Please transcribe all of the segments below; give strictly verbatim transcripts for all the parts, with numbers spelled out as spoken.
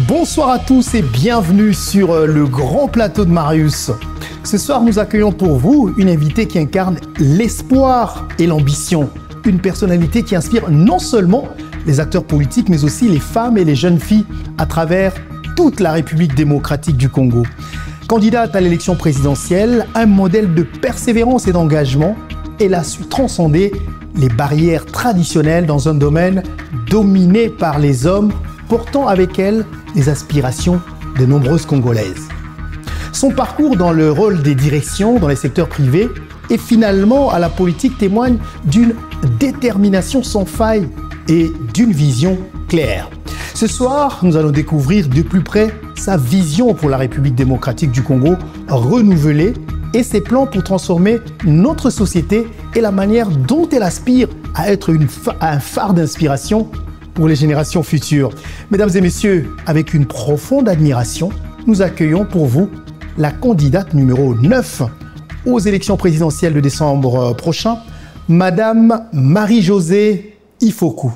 Bonsoir à tous et bienvenue sur le grand plateau de Marius. Ce soir, nous accueillons pour vous une invitée qui incarne l'espoir et l'ambition. Une personnalité qui inspire non seulement les acteurs politiques, mais aussi les femmes et les jeunes filles à travers toute la République démocratique du Congo. Candidate à l'élection présidentielle, un modèle de persévérance et d'engagement, elle a su transcender les barrières traditionnelles dans un domaine dominé par les hommes, portant avec elle les aspirations de nombreuses Congolaises. Son parcours dans le rôle des directions dans les secteurs privés et finalement à la politique témoigne d'une détermination sans faille et d'une vision claire. Ce soir, nous allons découvrir de plus près sa vision pour la République démocratique du Congo renouvelée et ses plans pour transformer notre société et la manière dont elle aspire à être une fa- un phare d'inspiration pour les générations futures. Mesdames et messieurs, avec une profonde admiration, nous accueillons pour vous la candidate numéro neuf aux élections présidentielles de décembre prochain, Madame Marie-Josée Ifokou.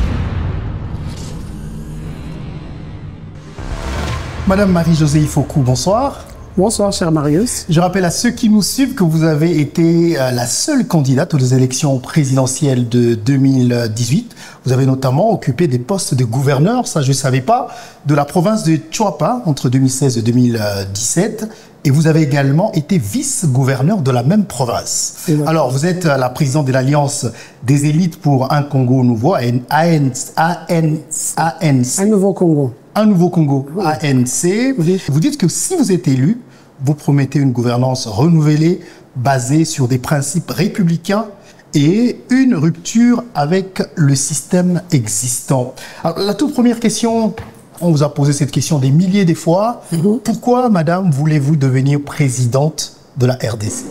Madame Marie-Josée Ifokou, bonsoir. Bonsoir, cher Marius. Je rappelle à ceux qui nous suivent que vous avez été la seule candidate aux élections présidentielles de deux mille dix-huit. Vous avez notamment occupé des postes de gouverneur, ça je ne savais pas, de la province de Tchouapa entre deux mille seize et deux mille dix-sept. Et vous avez également été vice-gouverneur de la même province. Alors, vous êtes la présidente de l'Alliance des élites pour un Congo nouveau, A N C. Un nouveau Congo. Un nouveau Congo, oui. A N C. Oui. Vous dites que si vous êtes élu, vous promettez une gouvernance renouvelée, basée sur des principes républicains et une rupture avec le système existant. Alors, la toute première question, on vous a posé cette question des milliers de fois. Mm-hmm. Pourquoi, madame, voulez-vous devenir présidente de la R D C?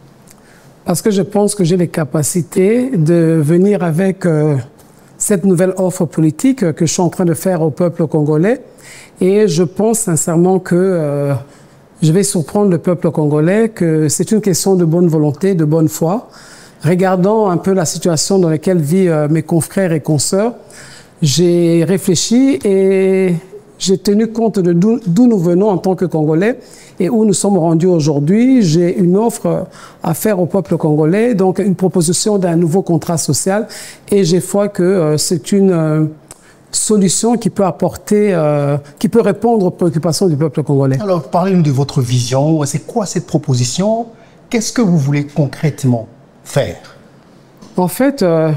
Parce que je pense que j'ai les capacités de venir avec euh, cette nouvelle offre politique que je suis en train de faire au peuple congolais. Et je pense sincèrement que euh, je vais surprendre le peuple congolais, que c'est une question de bonne volonté, de bonne foi. Regardant un peu la situation dans laquelle vivent euh, mes confrères et consoeurs, j'ai réfléchi et j'ai tenu compte de d'où nous venons en tant que Congolais et où nous sommes rendus aujourd'hui. J'ai une offre à faire au peuple congolais, donc une proposition d'un nouveau contrat social et j'ai foi que euh, c'est une euh, solution qui peut apporter, euh, qui peut répondre aux préoccupations du peuple congolais. Alors, parlez-nous de votre vision. C'est quoi cette proposition? Qu'est-ce que vous voulez concrètement faire? En fait, euh,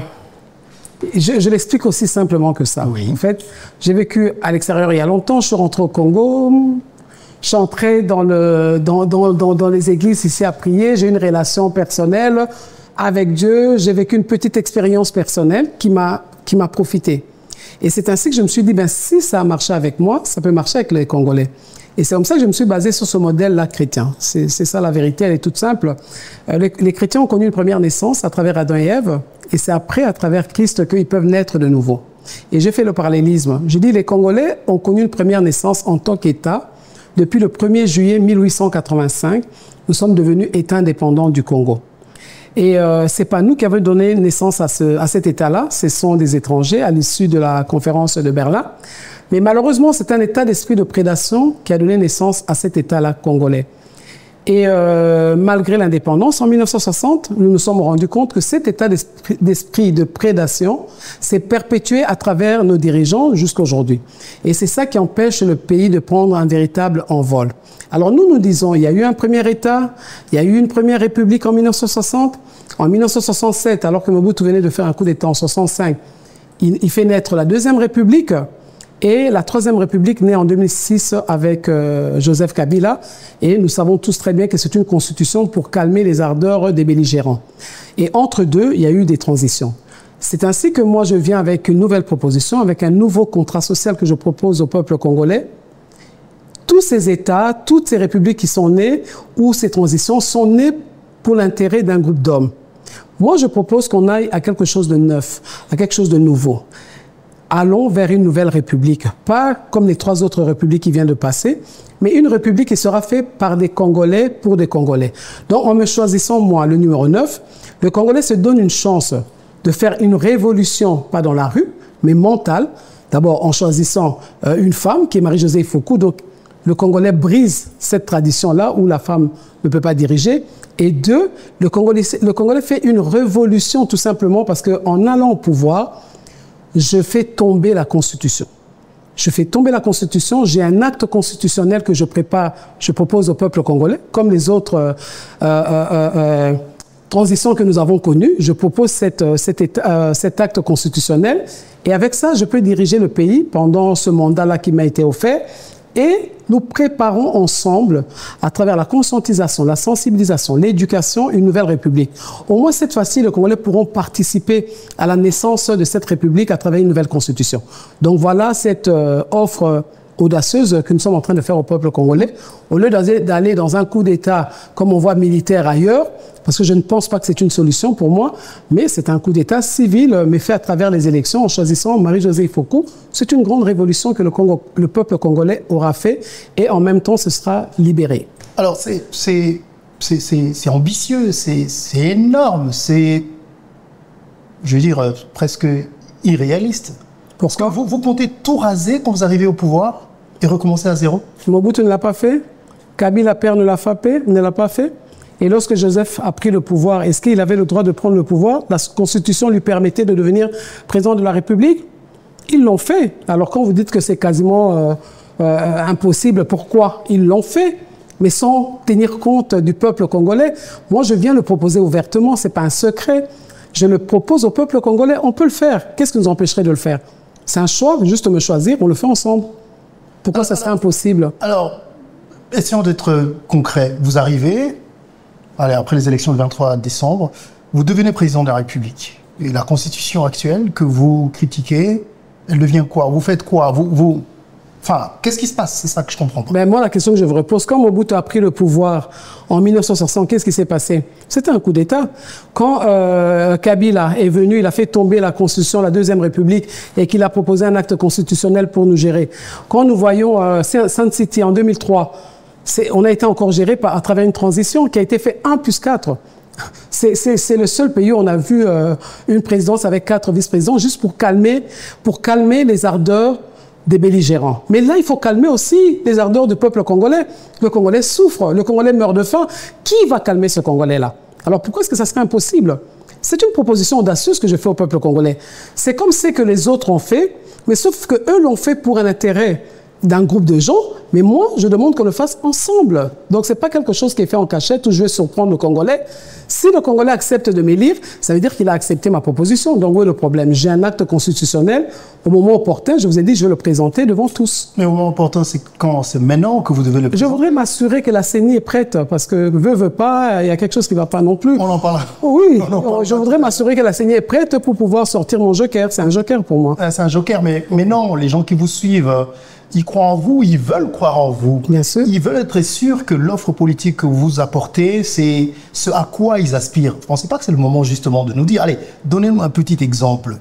Je, je l'explique aussi simplement que ça. Oui. En fait, j'ai vécu à l'extérieur il y a longtemps. Je suis rentré au Congo. Je suis entré dans, le, dans, dans, dans, dans les églises ici à prier. J'ai une relation personnelle avec Dieu. J'ai vécu une petite expérience personnelle qui m'a qui m'a profité. Et c'est ainsi que je me suis dit, ben, si ça a marché avec moi, ça peut marcher avec les Congolais. Et c'est comme ça que je me suis basé sur ce modèle-là chrétien. C'est ça la vérité, elle est toute simple. Euh, les, les chrétiens ont connu une première naissance à travers Adam et Ève, et c'est après, à travers Christ, qu'ils peuvent naître de nouveau. Et j'ai fait le parallélisme. J'ai dit, les Congolais ont connu une première naissance en tant qu'État. Depuis le premier juillet mille huit cent quatre-vingt-cinq, nous sommes devenus État indépendant du Congo. Et euh, c'est pas nous qui avons donné naissance à, ce, à cet État-là, ce sont des étrangers à l'issue de la conférence de Berlin. Mais malheureusement, c'est un état d'esprit de prédation qui a donné naissance à cet État-là congolais. Et euh, malgré l'indépendance, en mille neuf cent soixante, nous nous sommes rendus compte que cet état d'esprit de prédation s'est perpétué à travers nos dirigeants jusqu'à aujourd'hui. Et c'est ça qui empêche le pays de prendre un véritable envol. Alors nous, nous disons, il y a eu un premier État, il y a eu une première république en mille neuf cent soixante. En mille neuf cent soixante-sept, alors que Mobutu venait de faire un coup d'État en soixante-cinq, il, il fait naître la deuxième république. Et la troisième république née en deux mille six avec euh, Joseph Kabila. Et nous savons tous très bien que c'est une constitution pour calmer les ardeurs des belligérants. Et entre deux, il y a eu des transitions. C'est ainsi que moi, je viens avec une nouvelle proposition, avec un nouveau contrat social que je propose au peuple congolais. Tous ces États, toutes ces républiques qui sont nées, ou ces transitions, sont nées pour l'intérêt d'un groupe d'hommes. Moi, je propose qu'on aille à quelque chose de neuf, à quelque chose de nouveau. Allons vers une nouvelle république, pas comme les trois autres républiques qui viennent de passer, mais une république qui sera faite par des Congolais pour des Congolais. Donc, en me choisissant, moi, le numéro neuf, le Congolais se donne une chance de faire une révolution, pas dans la rue, mais mentale, D'abord, en choisissant euh, une femme, qui est Marie-Josée Foucault. Donc, le Congolais brise cette tradition-là où la femme ne peut pas diriger. Et deux, le Congolais, le Congolais fait une révolution tout simplement parce qu'en allant au pouvoir, je fais tomber la Constitution. Je fais tomber la Constitution, j'ai un acte constitutionnel que je prépare, je propose au peuple congolais, comme les autres euh, euh, euh, transitions que nous avons connues. Je propose cette, cet, euh, cet acte constitutionnel et avec ça, je peux diriger le pays pendant ce mandat-là qui m'a été offert. Et nous préparons ensemble, à travers la conscientisation, la sensibilisation, l'éducation, une nouvelle république. Au moins cette fois-ci, les Congolais pourront participer à la naissance de cette république à travers une nouvelle constitution. Donc voilà cette euh, offre audacieuse que nous sommes en train de faire au peuple congolais. Au lieu d'aller dans un coup d'État comme on voit militaire ailleurs, parce que je ne pense pas que c'est une solution pour moi, mais c'est un coup d'État civil, mais fait à travers les élections en choisissant Marie-Josée Foucault. C'est une grande révolution que le, Congo, le peuple congolais aura fait et en même temps, ce sera libéré. Alors, c'est ambitieux, c'est énorme, c'est, je veux dire, presque irréaliste. Pourquoi vous, vous comptez tout raser quand vous arrivez au pouvoir et recommencer à zéro? Mobutu ne l'a pas fait, Kabila père ne l'a frappé, ne l'a pas fait. Et lorsque Joseph a pris le pouvoir, est-ce qu'il avait le droit de prendre le pouvoir? La Constitution lui permettait de devenir président de la République. Ils l'ont fait. Alors quand vous dites que c'est quasiment euh, euh, impossible, pourquoi? Ils l'ont fait, mais sans tenir compte du peuple congolais. Moi, je viens le proposer ouvertement, ce n'est pas un secret. Je le propose au peuple congolais, on peut le faire. Qu'est-ce qui nous empêcherait de le faire? C'est un choix, juste me choisir, on le fait ensemble. Pourquoi alors, ça serait impossible? Alors, essayons d'être concrets. Vous arrivez, allez, après les élections du vingt-trois décembre, vous devenez président de la République. Et la constitution actuelle que vous critiquez, elle devient quoi? Vous faites quoi? vous, vous... Enfin, qu'est-ce qui se passe? C'est ça que je comprends pas. Ben moi, la question que je vous repose, quand Mobutu a pris le pouvoir en mille neuf cent soixante, qu'est-ce qui s'est passé? C'était un coup d'État. Quand euh, Kabila est venu, il a fait tomber la Constitution, la Deuxième République, et qu'il a proposé un acte constitutionnel pour nous gérer. Quand nous voyons euh, Sun City en deux mille trois, on a été encore géré par, à travers une transition qui a été faite un plus quatre. C'est le seul pays où on a vu euh, une présidence avec quatre vice-présidents, juste pour calmer, pour calmer les ardeurs des belligérants. Mais là, il faut calmer aussi les ardeurs du peuple congolais. Le Congolais souffre, le Congolais meurt de faim. Qui va calmer ce Congolais-là? Alors pourquoi est-ce que ça serait impossible? C'est une proposition audacieuse que je fais au peuple congolais. C'est comme ce que les autres ont fait, mais sauf que eux l'ont fait pour un intérêt d'un groupe de gens, mais moi, je demande qu'on le fasse ensemble. Donc, ce n'est pas quelque chose qui est fait en cachette où je vais surprendre le Congolais. Si le Congolais accepte de m'élire, ça veut dire qu'il a accepté ma proposition. Donc, où est le problème? J'ai un acte constitutionnel. Au moment opportun, je vous ai dit, je vais le présenter devant tous. Mais au moment opportun, c'est quand? C'est maintenant que vous devez le présenter? Je voudrais m'assurer que la C E N I est prête, parce que veut, veut pas, il y a quelque chose qui ne va pas non plus. On en parlera. Oui, on en parlera. Je voudrais m'assurer que la C E N I est prête pour pouvoir sortir mon joker. C'est un joker pour moi. Ah, c'est un joker, mais, mais non, les gens qui vous suivent, ils croient en vous, ils veulent croire en vous. Bien sûr. Ils veulent être sûrs que l'offre politique que vous apportez, c'est ce à quoi ils aspirent. Vous ne pensez pas que c'est le moment justement de nous dire, allez, donnez-nous un petit exemple.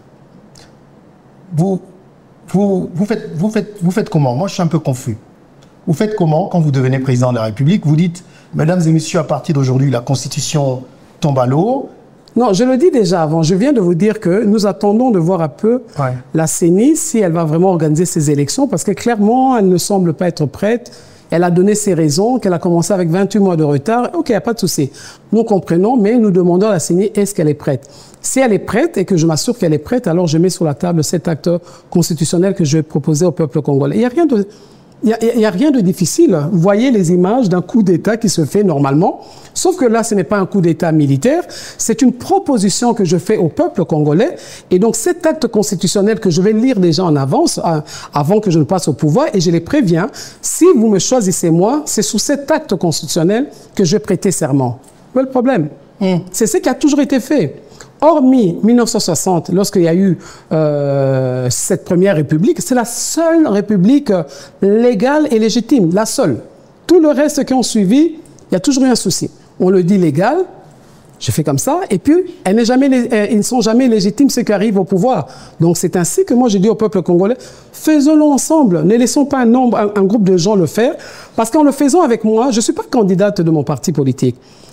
Vous, vous, vous, faites, vous, faites, vous faites comment? Moi, je suis un peu confus. Vous faites comment quand vous devenez président de la République? Vous dites, mesdames et messieurs, à partir d'aujourd'hui, la Constitution tombe à l'eau. Non, je le dis déjà avant. Je viens de vous dire que nous attendons de voir un peu ouais. la C E N I si elle va vraiment organiser ces élections, parce que clairement, elle ne semble pas être prête. Elle a donné ses raisons, qu'elle a commencé avec vingt-huit mois de retard. OK, il n'y a pas de souci. Nous comprenons, mais nous demandons à la C E N I, est-ce qu'elle est prête? Si elle est prête et que je m'assure qu'elle est prête, alors je mets sur la table cet acte constitutionnel que je vais proposer au peuple congolais. Il n'y a rien de... Il n'y a, a rien de difficile. Vous voyez les images d'un coup d'État qui se fait normalement. Sauf que là, ce n'est pas un coup d'État militaire. C'est une proposition que je fais au peuple congolais. Et donc, cet acte constitutionnel que je vais lire déjà en avance, euh, avant que je ne passe au pouvoir, et je les préviens, si vous me choisissez moi, c'est sous cet acte constitutionnel que je vais prêter serment. Où est le problème? Mm. C'est ce qui a toujours été fait. Hormis mille neuf cent soixante, lorsqu'il y a eu euh, cette première république, c'est la seule république légale et légitime, la seule. Tout le reste qui ont suivi, il y a toujours eu un souci. On le dit légal, je fais comme ça, et puis elle n'est jamais, ils ne sont jamais légitimes ceux qui arrivent au pouvoir. Donc c'est ainsi que moi je dis au peuple congolais, faisons-le ensemble, ne laissons pas un, nombre, un, un groupe de gens le faire, parce qu'en le faisant avec moi, je ne suis pas candidate de mon parti politique.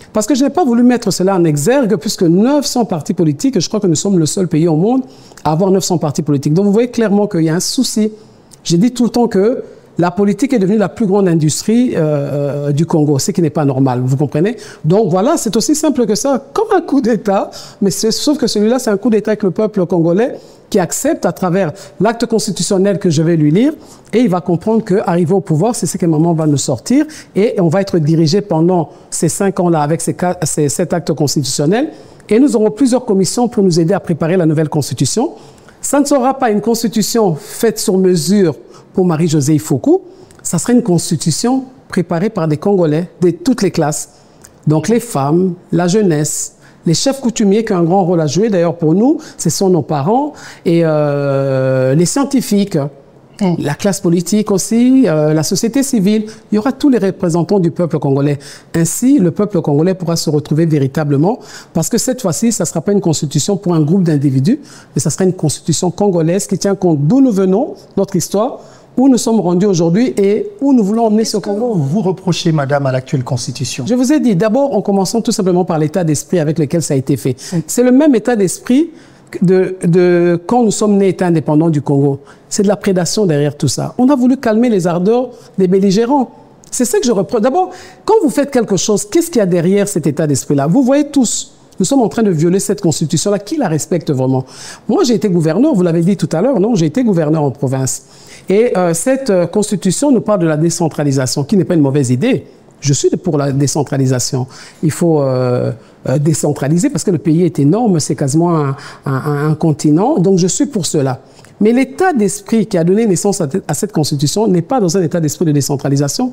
Parce que je n'ai pas voulu mettre cela en exergue, puisque neuf cents partis politiques, je crois que nous sommes le seul pays au monde à avoir neuf cents partis politiques. Donc vous voyez clairement qu'il y a un souci. J'ai dit tout le temps que la politique est devenue la plus grande industrie euh, du Congo, ce qui n'est pas normal, vous comprenez? Donc voilà, c'est aussi simple que ça, comme un coup d'État, mais sauf que celui-là, c'est un coup d'État avec le peuple congolais qui accepte à travers l'acte constitutionnel que je vais lui lire, et il va comprendre qu'arriver au pouvoir, c'est ce qu'un moment va nous sortir, et on va être dirigé pendant ces cinq ans-là avec ces, ces, cet acte constitutionnel, et nous aurons plusieurs commissions pour nous aider à préparer la nouvelle constitution. Ça ne sera pas une constitution faite sur mesure pour Marie-Josée Ifoku, ça sera une constitution préparée par des Congolais de toutes les classes. Donc les femmes, la jeunesse, les chefs coutumiers qui ont un grand rôle à jouer, d'ailleurs pour nous, ce sont nos parents, et euh, les scientifiques, mmh. la classe politique aussi, euh, la société civile. Il y aura tous les représentants du peuple congolais. Ainsi, le peuple congolais pourra se retrouver véritablement, parce que cette fois-ci, ça ne sera pas une constitution pour un groupe d'individus, mais ça sera une constitution congolaise qui tient compte d'où nous venons, notre histoire, où nous sommes rendus aujourd'hui et où nous voulons emmener ce Congo. Vous reprochez, madame, à l'actuelle constitution? Je vous ai dit, d'abord, en commençant tout simplement par l'état d'esprit avec lequel ça a été fait. C'est le même état d'esprit de, de quand nous sommes nés État indépendant du Congo. C'est de la prédation derrière tout ça. On a voulu calmer les ardeurs des belligérants. C'est ça que je reproche. D'abord, quand vous faites quelque chose, qu'est-ce qu'il y a derrière cet état d'esprit-là? Vous voyez tous, nous sommes en train de violer cette constitution-là. Qui la respecte vraiment? Moi, j'ai été gouverneur, vous l'avez dit tout à l'heure, non? J'ai été gouverneur en province. Et euh, cette euh, constitution nous parle de la décentralisation, qui n'est pas une mauvaise idée. Je suis pour la décentralisation. Il faut euh, euh, décentraliser parce que le pays est énorme, c'est quasiment un, un, un continent. Donc je suis pour cela. Mais l'état d'esprit qui a donné naissance à, à cette constitution n'est pas dans un état d'esprit de décentralisation.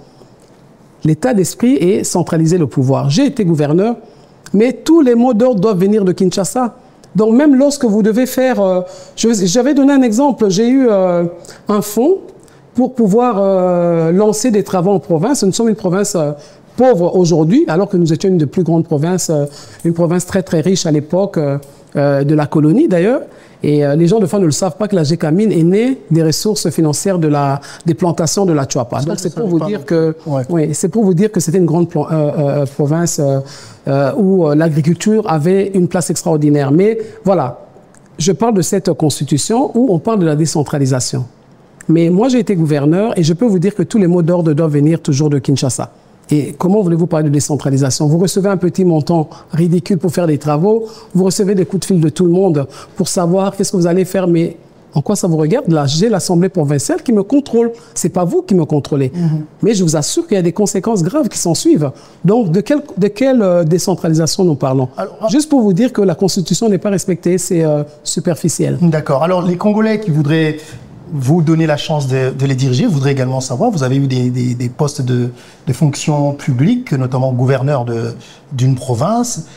L'état d'esprit est centraliser le pouvoir. J'ai été gouverneur, mais tous les mots d'ordre doivent venir de Kinshasa. Donc même lorsque vous devez faire... Euh, J'avais donné un exemple, j'ai eu euh, un fonds pour pouvoir euh, lancer des travaux en province. Nous sommes une province euh, pauvre aujourd'hui, alors que nous étions une des plus grandes provinces, euh, une province très très riche à l'époque euh, euh, de la colonie d'ailleurs. Et euh, les gens de fois ne le savent pas que la Gécamine est née des ressources financières de la, des plantations de la Tchouapa. Donc c'est pour vous dire que, ouais. oui, c'est pour vous dire que c'était une grande plan, euh, euh, province euh, euh, où euh, l'agriculture avait une place extraordinaire. Mais voilà, je parle de cette constitution où on parle de la décentralisation. Mais moi j'ai été gouverneur et je peux vous dire que tous les mots d'ordre doivent venir toujours de Kinshasa. Et comment voulez-vous parler de décentralisation? Vous recevez un petit montant ridicule pour faire des travaux, vous recevez des coups de fil de tout le monde pour savoir qu'est-ce que vous allez faire, mais en quoi ça vous regarde? Là, j'ai l'Assemblée provinciale qui me contrôle. C'est pas vous qui me contrôlez. Mm-hmm. Mais je vous assure qu'il y a des conséquences graves qui s'en suivent. Donc, de quelle, de quelle euh, décentralisation nous parlons? Alors, juste pour vous dire que la Constitution n'est pas respectée, c'est euh, superficiel. D'accord. Alors, les Congolais qui voudraient vous donner la chance de, de les diriger, voudraient également savoir, vous avez eu des, des, des postes de, de fonction publique, notamment gouverneur d'une province.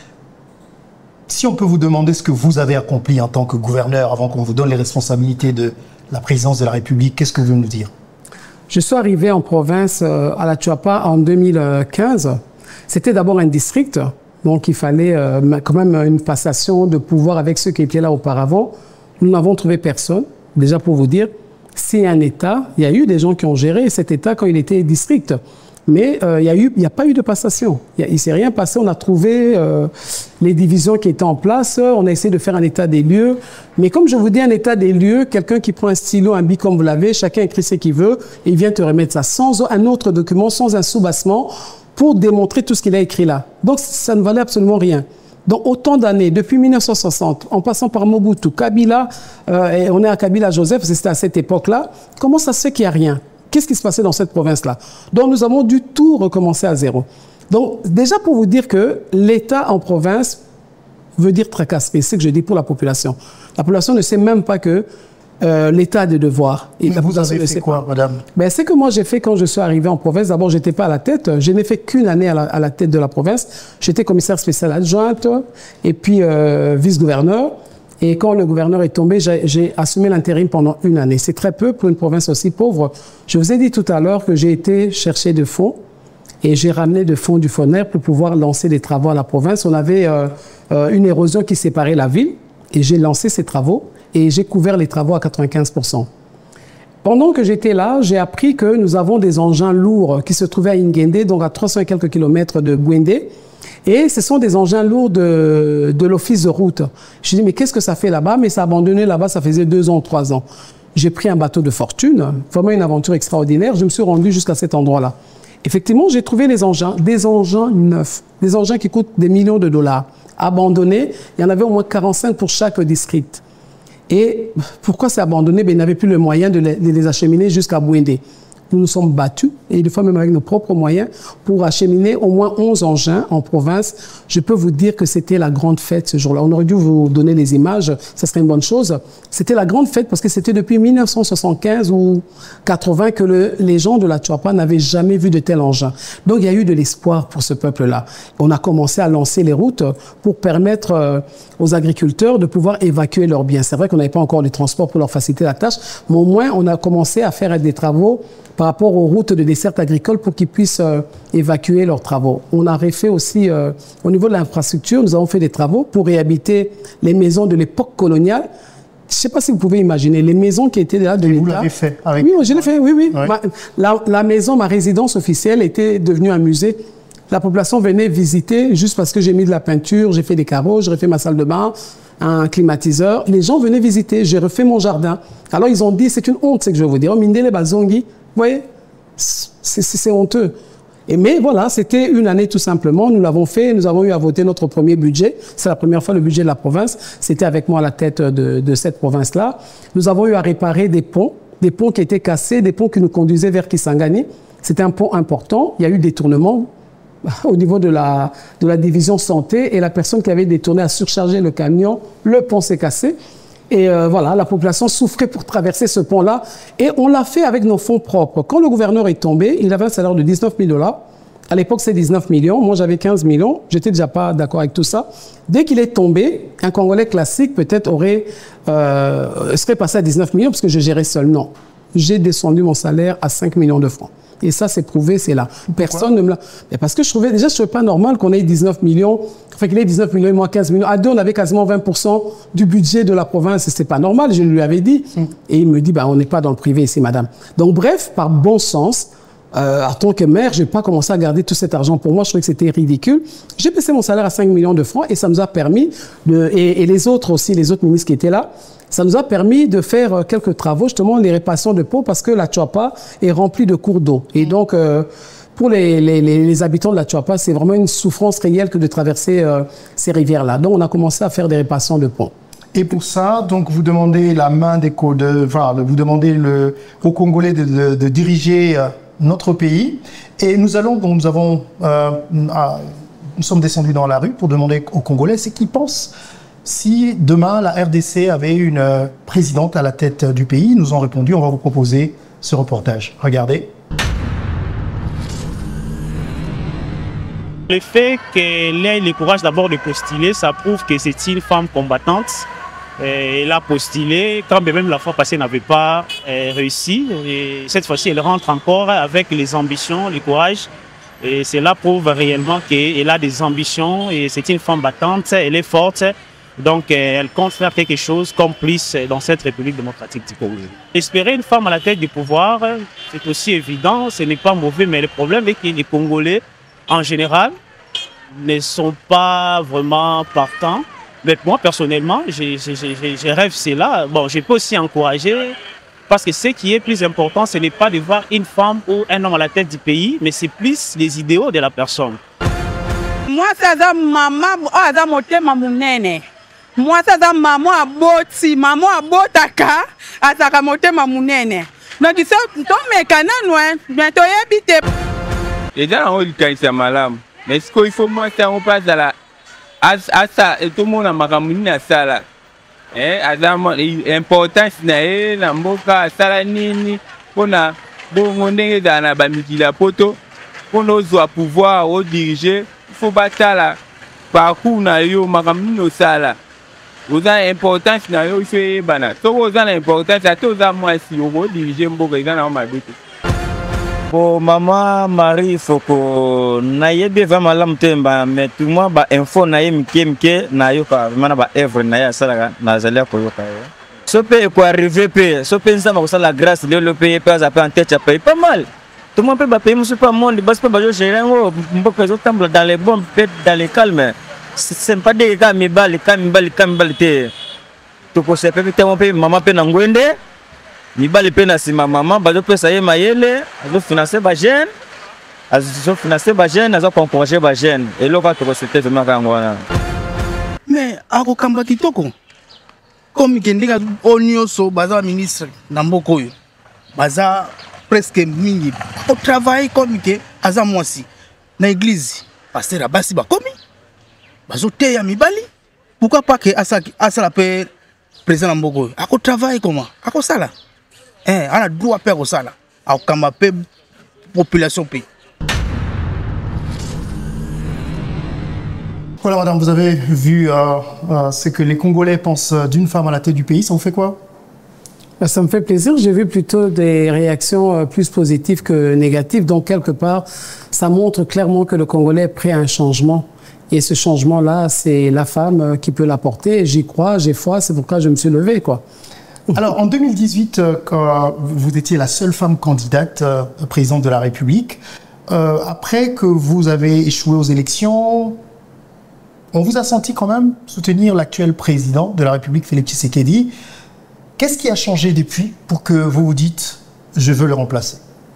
Si on peut vous demander ce que vous avez accompli en tant que gouverneur avant qu'on vous donne les responsabilités de la présidence de la République, qu'est-ce que vous voulez nous dire? Je suis arrivé en province euh, à la Tchouapa en deux mille quinze. C'était d'abord un district, donc il fallait euh, quand même une passation de pouvoir avec ceux qui étaient là auparavant. Nous n'avons trouvé personne. Déjà pour vous dire, c'est un État, il y a eu des gens qui ont géré cet État quand il était district. Mais euh, il n'y a, eu, il y a pas eu de passation. Il ne s'est rien passé. On a trouvé euh, les divisions qui étaient en place. On a essayé de faire un état des lieux. Mais comme je vous dis, un état des lieux, quelqu'un qui prend un stylo, un bic comme vous l'avez, chacun écrit ce qu'il veut et il vient te remettre ça sans un autre document, sans un soubassement pour démontrer tout ce qu'il a écrit là. Donc ça ne valait absolument rien. Donc autant d'années, depuis mille neuf cent soixante, en passant par Mobutu, Kabila, euh, et on est à Kabila Joseph, c'était à cette époque-là, comment ça se fait qu'il n'y a rien? Qu'est-ce qui se passait dans cette province-là? Donc nous avons dû tout recommencer à zéro. Donc déjà pour vous dire que l'État en province veut dire tracasserie, c'est ce que je dis pour la population. La population ne sait même pas que euh, l'État a des devoirs. Et vous avez fait quoi, madame? Ben, c'est que moi j'ai fait quand je suis arrivé en province. D'abord, je n'étais pas à la tête. Je n'ai fait qu'une année à la, à la tête de la province. J'étais commissaire spécial adjointe et puis euh, vice-gouverneur. Et quand le gouverneur est tombé, j'ai assumé l'intérim pendant une année. C'est très peu pour une province aussi pauvre. Je vous ai dit tout à l'heure que j'ai été chercher de fonds et j'ai ramené de fonds du FONER pour pouvoir lancer des travaux à la province. On avait euh, euh, une érosion qui séparait la ville et j'ai lancé ces travaux et j'ai couvert les travaux à quatre-vingt-quinze pour cent. Pendant que j'étais là, j'ai appris que nous avons des engins lourds qui se trouvaient à Ingende, donc à trois cents et quelques kilomètres de Bwende. Et ce sont des engins lourds de, de l'office de route. Je dis, mais qu'est-ce que ça fait là-bas? Mais ça a abandonné là-bas, ça faisait deux ans ou trois ans. J'ai pris un bateau de fortune, vraiment une aventure extraordinaire. Je me suis rendu jusqu'à cet endroit-là. Effectivement, j'ai trouvé les engins, des engins neufs, des engins qui coûtent des millions de dollars, abandonnés. Il y en avait au moins quarante-cinq pour chaque district. Et pourquoi c'est abandonné? Ben, il n'avait plus le moyen de les, de les acheminer jusqu'à Bouindé. Nous nous sommes battus, et des fois même avec nos propres moyens, pour acheminer au moins onze engins en province. Je peux vous dire que c'était la grande fête ce jour-là. On aurait dû vous donner les images, ça serait une bonne chose. C'était la grande fête parce que c'était depuis mille neuf cent soixante-quinze ou quatre-vingts que le, les gens de la Tchouapa n'avaient jamais vu de tel engin. Donc il y a eu de l'espoir pour ce peuple-là. On a commencé à lancer les routes pour permettre euh, aux agriculteurs de pouvoir évacuer leurs biens. C'est vrai qu'on n'avait pas encore les transports pour leur faciliter la tâche, mais au moins on a commencé à faire des travaux par rapport aux routes de desserte agricole pour qu'ils puissent euh, évacuer leurs travaux. On a refait aussi, euh, au niveau de l'infrastructure, nous avons fait des travaux pour réhabiliter les maisons de l'époque coloniale. Je ne sais pas si vous pouvez imaginer, les maisons qui étaient là de l'État. Vous l'avez fait avec... Oui, je l'ai fait, oui, oui. Ouais. Ma, la, la maison, ma résidence officielle était devenue un musée. La population venait visiter juste parce que j'ai mis de la peinture, j'ai fait des carreaux, j'ai refait ma salle de bain, un climatiseur. Les gens venaient visiter, j'ai refait mon jardin. Alors ils ont dit, c'est une honte, c'est que je vais vous dire, oh, Mindele Bazongi. Vous voyez, c'est honteux. Et mais voilà, c'était une année tout simplement. Nous l'avons fait, nous avons eu à voter notre premier budget. C'est la première fois le budget de la province. C'était avec moi à la tête de, de cette province-là. Nous avons eu à réparer des ponts, des ponts qui étaient cassés, des ponts qui nous conduisaient vers Kisangani. C'était un pont important. Il y a eu des tournements au niveau de la, de la division santé et la personne qui avait détourné a surchargé le camion. Le pont s'est cassé. Et euh, voilà, la population souffrait pour traverser ce pont-là. Et on l'a fait avec nos fonds propres. Quand le gouverneur est tombé, il avait un salaire de dix-neuf mille dollars. À l'époque, c'est dix-neuf millions. Moi, j'avais quinze millions. J'étais déjà pas d'accord avec tout ça. Dès qu'il est tombé, un Congolais classique peut-être aurait euh, serait passé à dix-neuf millions parce que je gérais seul. Non. J'ai descendu mon salaire à cinq millions de francs. Et ça, c'est prouvé, c'est là. Personne ne me l'a... Mais parce que je trouvais, déjà, je ne trouvais pas normal qu'on ait dix-neuf millions, enfin qu'il ait dix-neuf millions et moi quinze millions. À deux, on avait quasiment vingt pour cent du budget de la province. Et ce n'est pas normal, je lui avais dit. Mm. Et il me dit, bah, on n'est pas dans le privé ici, madame. Donc, bref, par bon sens, euh, en tant que maire, je n'ai pas commencé à garder tout cet argent pour moi. Je trouvais que c'était ridicule. J'ai baissé mon salaire à cinq millions de francs et ça nous a permis, de, et, et les autres aussi, les autres ministres qui étaient là, ça nous a permis de faire quelques travaux, justement, les réparations de ponts, parce que la Tchouapa est remplie de cours d'eau. Et donc, euh, pour les, les, les habitants de la Tchouapa, c'est vraiment une souffrance réelle que de traverser euh, ces rivières-là. Donc, on a commencé à faire des réparations de ponts. Et pour ça, donc, vous demandez la main des co de, enfin, vous demandez le, aux Congolais de, de, de diriger euh, notre pays. Et nous allons, donc, nous avons, euh, à, nous sommes descendus dans la rue pour demander aux Congolais ce qu'ils pensent. Si demain la R D C avait une présidente à la tête du pays, nous ont répondu, on va vous proposer ce reportage. Regardez. Le fait qu'elle ait le courage d'abord de postuler, ça prouve que c'est une femme combattante. Elle a postulé, quand même la fois passée elle n'avait pas réussi. Et cette fois-ci, elle rentre encore avec les ambitions, le courage. Et cela prouve réellement qu'elle a des ambitions et c'est une femme battante, elle est forte. Donc, elle compte faire quelque chose comme plus dans cette République démocratique du Congo. Espérer une femme à la tête du pouvoir, c'est aussi évident, ce n'est pas mauvais, mais le problème est que les Congolais, en général, ne sont pas vraiment partants. Mais moi, personnellement, je rêve cela. Bon, je peux aussi encourager, parce que ce qui est plus important, ce n'est pas de voir une femme ou un homme à la tête du pays, mais c'est plus les idéaux de la personne. Moi, c'est maman, c'est motema munene. Moi, ça c'est maman à boti, maman à botaka, à sa motema munene. Donc, il faut tomber canal loin, bientôt habiter. Les gens ont eu le cas malam, mais est-ce qu'il faut moi ça on passe à la, à ça et tout le monde a makamuni à ça là. Eh, adamo l'importance na e na mboka sala nini, pona bongo ndenge za na bamikila poto, pona ozwa pouvoir au diriger, il faut batala parcours na yo makamuni au sala. Vous avez l'importance na yo fait bana. So vous avez l'importance à tous à moi si vous dirigez mboka eza na mabete. Pour maman Marie Foko na yebe vraiment la mtemba mais tout moi ba info na ye mke mke na yo ka mana ba œuvre na ya sala na zalia ko yo ka yo. So pe ko arriver pe so pe nzama ko sala grâce le le pays pas à en tête pas mal. tout le monde peut pas payer, monsieur pas monde, bas pas bajo gérer ngo, mboka zo tamble dans les bons, peut dans les calmes. C'est pas des cas mi bal, kam bal, kam bal té. Tu ko se peut tellement payer maman pe na ngwende. Mi bal pe na si maman, bajo pe ça y mayele, azo financer ba jeune. Azo financer ba jeune, azo encourager ba jeune. Et là va tu ko c'était vraiment kangwana. Mais ako kamba kitoko. Comme kendinga onyoso baza ministre na mboko yo. Baza presque mingi. Au travail comme que aza mwasi na église pasteur abasi ba komi. Bazo te ya mibali. Pourquoi pas que asa asa la père président mboko yo. Ako travail comment? Ako sala. Eh, ana droit faire sala. Ako kamba pe population pays. Voilà, madame, vous avez vu euh, euh, ce que les Congolais pensent d'une femme à la tête du pays. Ça vous fait quoi? Ça me fait plaisir. J'ai vu plutôt des réactions plus positives que négatives. Donc, quelque part, ça montre clairement que le Congolais est prêt à un changement. Et ce changement-là, c'est la femme qui peut l'apporter. J'y crois, j'ai foi, c'est pourquoi je me suis levée, quoi. Alors, en deux mille dix-huit, euh, quand vous étiez la seule femme candidate euh, présidente de la République, euh, après que vous avez échoué aux élections, on vous a senti quand même soutenir l'actuel président de la République, Félix Tshisekedi. Qu'est-ce qui a changé depuis pour que vous vous dites « je veux le remplacer »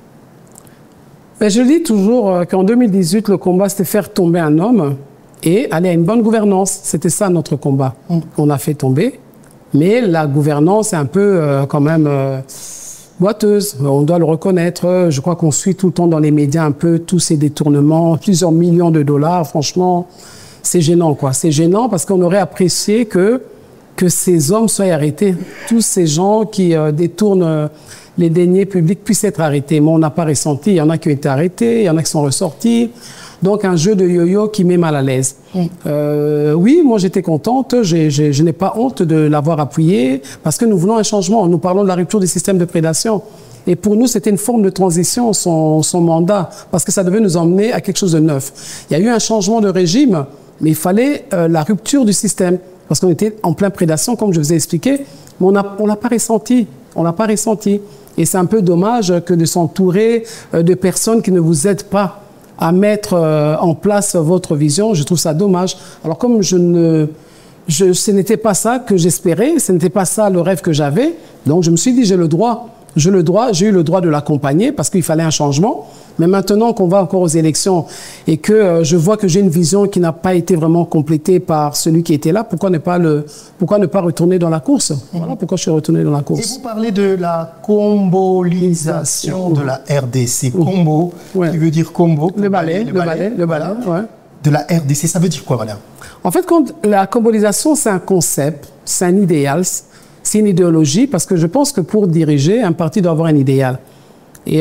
Ben, je dis toujours qu'en deux mille dix-huit, le combat, c'était faire tomber un homme et aller à une bonne gouvernance. C'était ça notre combat. Mm. On a fait tomber, mais la gouvernance est un peu euh, quand même euh, boiteuse. On doit le reconnaître. Je crois qu'on suit tout le temps dans les médias un peu tous ces détournements, plusieurs millions de dollars. Franchement, c'est gênant, quoi. C'est gênant parce qu'on aurait apprécié que, que ces hommes soient arrêtés. Tous ces gens qui euh, détournent euh, les deniers publics puissent être arrêtés. Mais on n'a pas ressenti. Il y en a qui ont été arrêtés, il y en a qui sont ressortis. Donc, un jeu de yo-yo qui met mal à l'aise. Mm. Euh, oui, moi, j'étais contente. J'ai, j'ai, je n'ai pas honte de l'avoir appuyé parce que nous voulons un changement. Nous parlons de la rupture du système de prédation. Et pour nous, c'était une forme de transition, son, son mandat, parce que ça devait nous emmener à quelque chose de neuf. Il y a eu un changement de régime, mais il fallait euh, la rupture du système, parce qu'on était en pleine prédation, comme je vous ai expliqué, mais on ne l'a pas ressenti. On l'a pas ressenti. Et c'est un peu dommage que de s'entourer euh, de personnes qui ne vous aident pas à mettre euh, en place votre vision. Je trouve ça dommage. Alors comme je ne, je, ce n'était pas ça que j'espérais, ce n'était pas ça le rêve que j'avais, donc je me suis dit j'ai le droit. J'ai le droit, j'ai eu le droit de l'accompagner parce qu'il fallait un changement. Mais maintenant qu'on va encore aux élections et que euh, je vois que j'ai une vision qui n'a pas été vraiment complétée par celui qui était là, pourquoi ne pas, le, pourquoi ne pas retourner dans la course? Mmh. Voilà pourquoi je suis retourné dans la course. Et vous parlez de la combolisation de la R D C. Combo, ouais. Qui veut dire combo. Le balai, le balai, le balai, ouais. De la R D C, ça veut dire quoi, madame? En fait, quand la combolisation, c'est un concept, c'est un idéal, c'est une idéologie, parce que je pense que pour diriger, un parti doit avoir un idéal. Et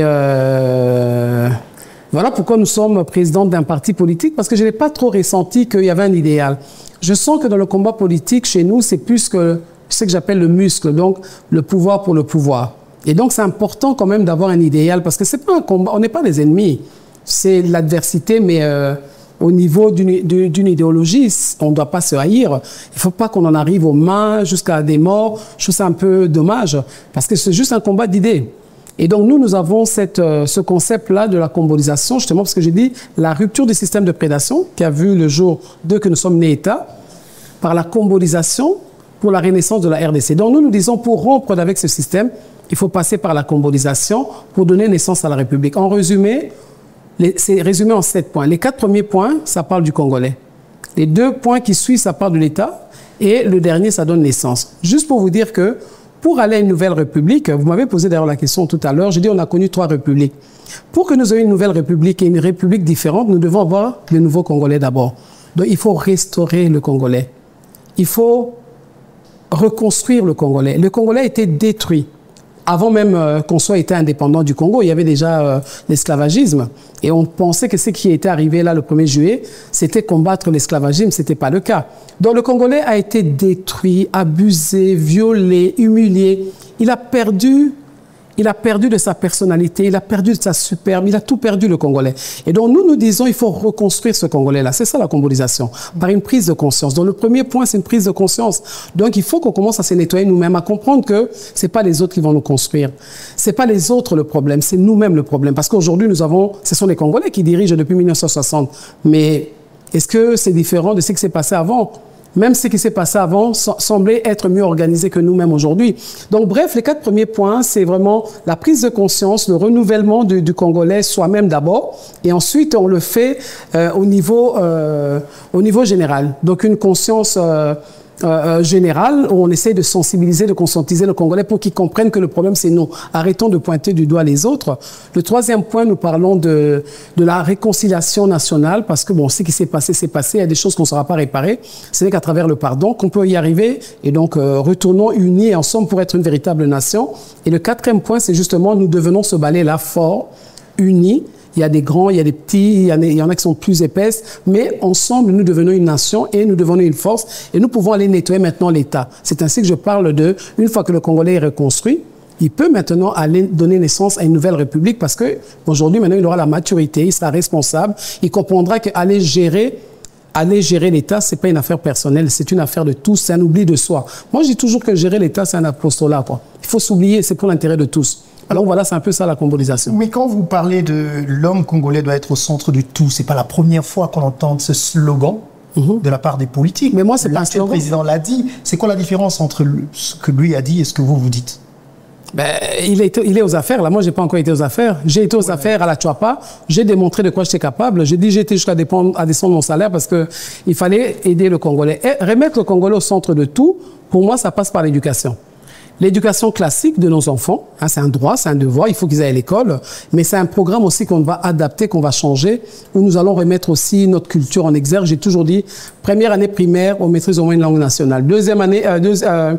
euh, voilà pourquoi nous sommes présidents d'un parti politique, parce que je n'ai pas trop ressenti qu'il y avait un idéal. Je sens que dans le combat politique, chez nous, c'est plus que ce que j'appelle le muscle, donc le pouvoir pour le pouvoir. Et donc, c'est important quand même d'avoir un idéal, parce que c'est pas un combat, on n'est pas des ennemis. C'est l'adversité, mais... Euh, au niveau d'une idéologie, on ne doit pas se haïr. Il ne faut pas qu'on en arrive aux mains jusqu'à des morts. Je trouve ça un peu dommage parce que c'est juste un combat d'idées. Et donc nous, nous avons cette, euh, ce concept-là de la combolisation, justement parce que j'ai dit la rupture du système de prédation qui a vu le jour dès que nous sommes nés État, par la combolisation pour la renaissance de la R D C. Donc nous, nous disons pour rompre avec ce système, il faut passer par la combolisation pour donner naissance à la République. En résumé, c'est résumé en sept points. Les quatre premiers points, ça parle du Congolais. Les deux points qui suivent, ça parle de l'État. Et le dernier, ça donne naissance. Juste pour vous dire que pour aller à une nouvelle république, vous m'avez posé d'ailleurs la question tout à l'heure, j'ai dit on a connu trois républiques. Pour que nous ayons une nouvelle république et une république différente, nous devons avoir le nouveau Congolais d'abord. Donc il faut restaurer le Congolais. Il faut reconstruire le Congolais. Le Congolais a été détruit. Avant même euh, qu'on soit été indépendant du Congo, il y avait déjà euh, l'esclavagisme. Et on pensait que ce qui était arrivé là le premier juillet, c'était combattre l'esclavagisme. Ce n'était pas le cas. Donc le Congolais a été détruit, abusé, violé, humilié. Il a perdu, il a perdu de sa personnalité, il a perdu de sa superbe, il a tout perdu, le Congolais. Et donc nous, nous disons, il faut reconstruire ce Congolais-là. C'est ça la congolaisation, par une prise de conscience. Donc le premier point, c'est une prise de conscience. Donc il faut qu'on commence à se nettoyer nous-mêmes, à comprendre que c'est pas les autres qui vont nous construire. C'est pas les autres le problème, c'est nous-mêmes le problème. Parce qu'aujourd'hui, nous avons, ce sont les Congolais qui dirigent depuis mille neuf cent soixante. Mais est-ce que c'est différent de ce qui s'est passé avant? Même ce qui s'est passé avant semblait être mieux organisé que nous-mêmes aujourd'hui. Donc bref, les quatre premiers points, c'est vraiment la prise de conscience, le renouvellement du, du Congolais soi-même d'abord, et ensuite on le fait euh, au niveau, euh, au niveau général. Donc une conscience euh, Euh, général, où on essaie de sensibiliser, de conscientiser le Congolais pour qu'ils comprennent que le problème, c'est nous. Arrêtons de pointer du doigt les autres. Le troisième point, nous parlons de, de la réconciliation nationale, parce que bon, ce qui s'est passé, c'est passé. Il y a des choses qu'on ne saura pas réparer. Ce n'est qu'à travers le pardon qu'on peut y arriver. Et donc, euh, retournons unis ensemble pour être une véritable nation. Et le quatrième point, c'est justement, nous devenons ce balai-là fort, unis. Il y a des grands, il y a des petits, il y, en a, il y en a qui sont plus épaisses, mais ensemble, nous devenons une nation et nous devenons une force et nous pouvons aller nettoyer maintenant l'État. C'est ainsi que je parle de, une fois que le Congolais est reconstruit, il peut maintenant aller donner naissance à une nouvelle république parce que aujourd'hui, maintenant, il aura la maturité, il sera responsable, il comprendra qu'aller gérer Aller gérer l'État, c'est pas une affaire personnelle, c'est une affaire de tous, c'est un oubli de soi. Moi, je dis toujours que gérer l'État, c'est un apostolat, quoi. Il faut s'oublier, c'est pour l'intérêt de tous. Alors voilà, c'est un peu ça la congolaisation. Mais quand vous parlez de l'homme congolais doit être au centre du tout, c'est pas la première fois qu'on entend ce slogan mm-hmm. de la part des politiques. Mais moi, c'est pas un slogan. Le président l'a dit. C'est quoi la différence entre ce que lui a dit et ce que vous vous dites? Ben, il, est, il est aux affaires. Là, moi, j'ai pas encore été aux affaires. J'ai été aux ouais. affaires à la Tchouapa. J'ai démontré de quoi j'étais capable. J'ai dit, j'ai été jusqu'à à descendre mon salaire parce que il fallait aider le Congolais. Et remettre le Congolais au centre de tout, pour moi, ça passe par l'éducation. L'éducation classique de nos enfants, hein, c'est un droit, c'est un devoir, il faut qu'ils aillent à l'école, mais c'est un programme aussi qu'on va adapter, qu'on va changer, où nous allons remettre aussi notre culture en exergue. J'ai toujours dit, première année primaire, on maîtrise au moins une langue nationale. Deuxième année, euh, deux, euh,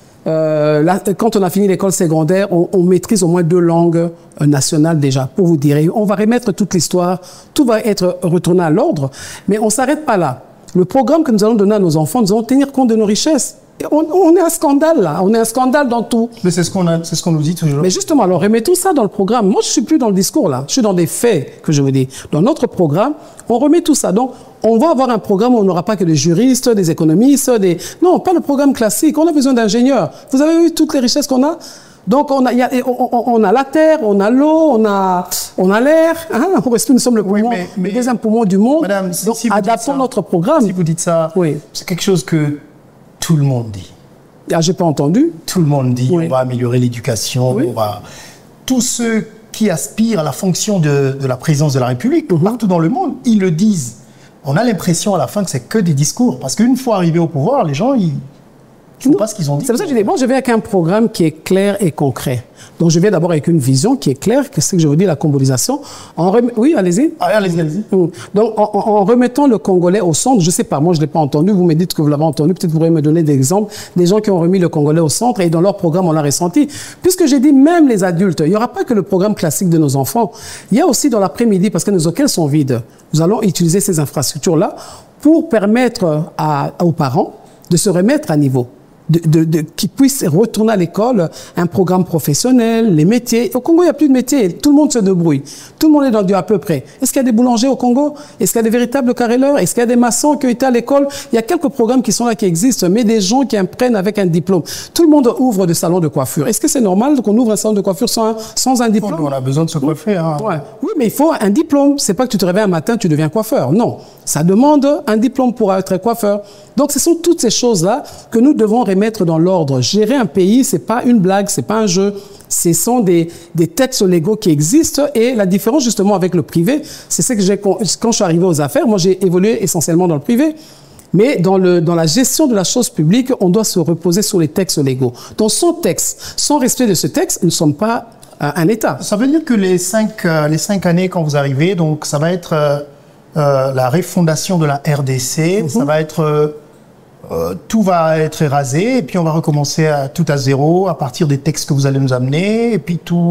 euh, là, quand on a fini l'école secondaire, on, on maîtrise au moins deux langues euh, nationales déjà, pour vous dire. Et on va remettre toute l'histoire, tout va être retourné à l'ordre, mais on ne s'arrête pas là. Le programme que nous allons donner à nos enfants, nous allons tenir compte de nos richesses. On, on est un scandale là, on est un scandale dans tout. Mais c'est ce qu'on a, c'est ce qu'on nous dit toujours. Mais justement, alors remettons ça dans le programme. Moi, je suis plus dans le discours là, je suis dans des faits que je veux dire. Dans notre programme, on remet tout ça. Donc, on va avoir un programme où on n'aura pas que des juristes, des économistes, des... Non, pas le programme classique. On a besoin d'ingénieurs. Vous avez vu toutes les richesses qu'on a? Donc, on a, y a, on, on a la terre, on a l'eau, on a, on a l'air. Hein, on respire, nous sommes le poumon, oui, mais, mais, le deuxième poumon du monde. Madame, si, donc, si adaptons ça, notre programme. Si vous dites ça, oui. c'est quelque chose que tout le monde dit. Ah, j'ai pas entendu. Tout le monde dit, oui. on va améliorer l'éducation, oui. on va... Tous ceux qui aspirent à la fonction de, de la présidence de la République, mm-hmm. partout dans le monde, ils le disent. On a l'impression à la fin que c'est que des discours. Parce qu'une fois arrivés au pouvoir, les gens, ils ne font pas ce qu'ils ont dit. C'est pour ça que je dis, bon, je vais avec un programme qui est clair et concret. Donc, je viens d'abord avec une vision qui est claire, que c'est ce que je vous dis, la congolaisation. En rem... Oui, allez-y. Ah, allez-y, allez-y. Donc, en, en remettant le Congolais au centre, je ne sais pas, moi, je ne l'ai pas entendu, vous me dites que vous l'avez entendu, peut-être vous pourrez me donner des exemples, des gens qui ont remis le Congolais au centre et dans leur programme, on l'a ressenti. Puisque j'ai dit, même les adultes, il n'y aura pas que le programme classique de nos enfants. Il y a aussi dans l'après-midi, parce que nos hôtels sont vides, nous allons utiliser ces infrastructures-là pour permettre à, aux parents de se remettre à niveau. De, de, de, qui puissent retourner à l'école, un programme professionnel, les métiers. Au Congo, il n'y a plus de métiers. Tout le monde se débrouille. Tout le monde est dans du à peu près. Est-ce qu'il y a des boulangers au Congo? Est-ce qu'il y a des véritables carreleurs? Est-ce qu'il y a des maçons qui ont été à l'école? Il y a quelques programmes qui sont là, qui existent, mais des gens qui apprennent avec un diplôme. Tout le monde ouvre des salons de coiffure. Est-ce que c'est normal qu'on ouvre un salon de coiffure sans un, sans un diplôme? On a besoin de se coiffer. Hein. Ouais. Oui, mais il faut un diplôme. C'est pas que tu te réveilles un matin, tu deviens coiffeur. Non. Ça demande un diplôme pour être coiffeur. Donc, ce sont toutes ces choses-là que nous devons remettre dans l'ordre. Gérer un pays, c'est pas une blague, c'est pas un jeu. Ce sont des, des textes légaux qui existent et la différence justement avec le privé, c'est ce que j'ai, quand je suis arrivé aux affaires, moi j'ai évolué essentiellement dans le privé. Mais dans, le, dans la gestion de la chose publique, on doit se reposer sur les textes légaux. Donc, sans texte, sans respect de ce texte, nous ne sommes pas euh, un État. Ça veut dire que les cinq, euh, les cinq années quand vous arrivez, donc ça va être euh, euh, la refondation de la R D C, mm-hmm. ça va être... Euh, Euh, tout va être rasé et puis on va recommencer à, tout à zéro à partir des textes que vous allez nous amener et puis tout,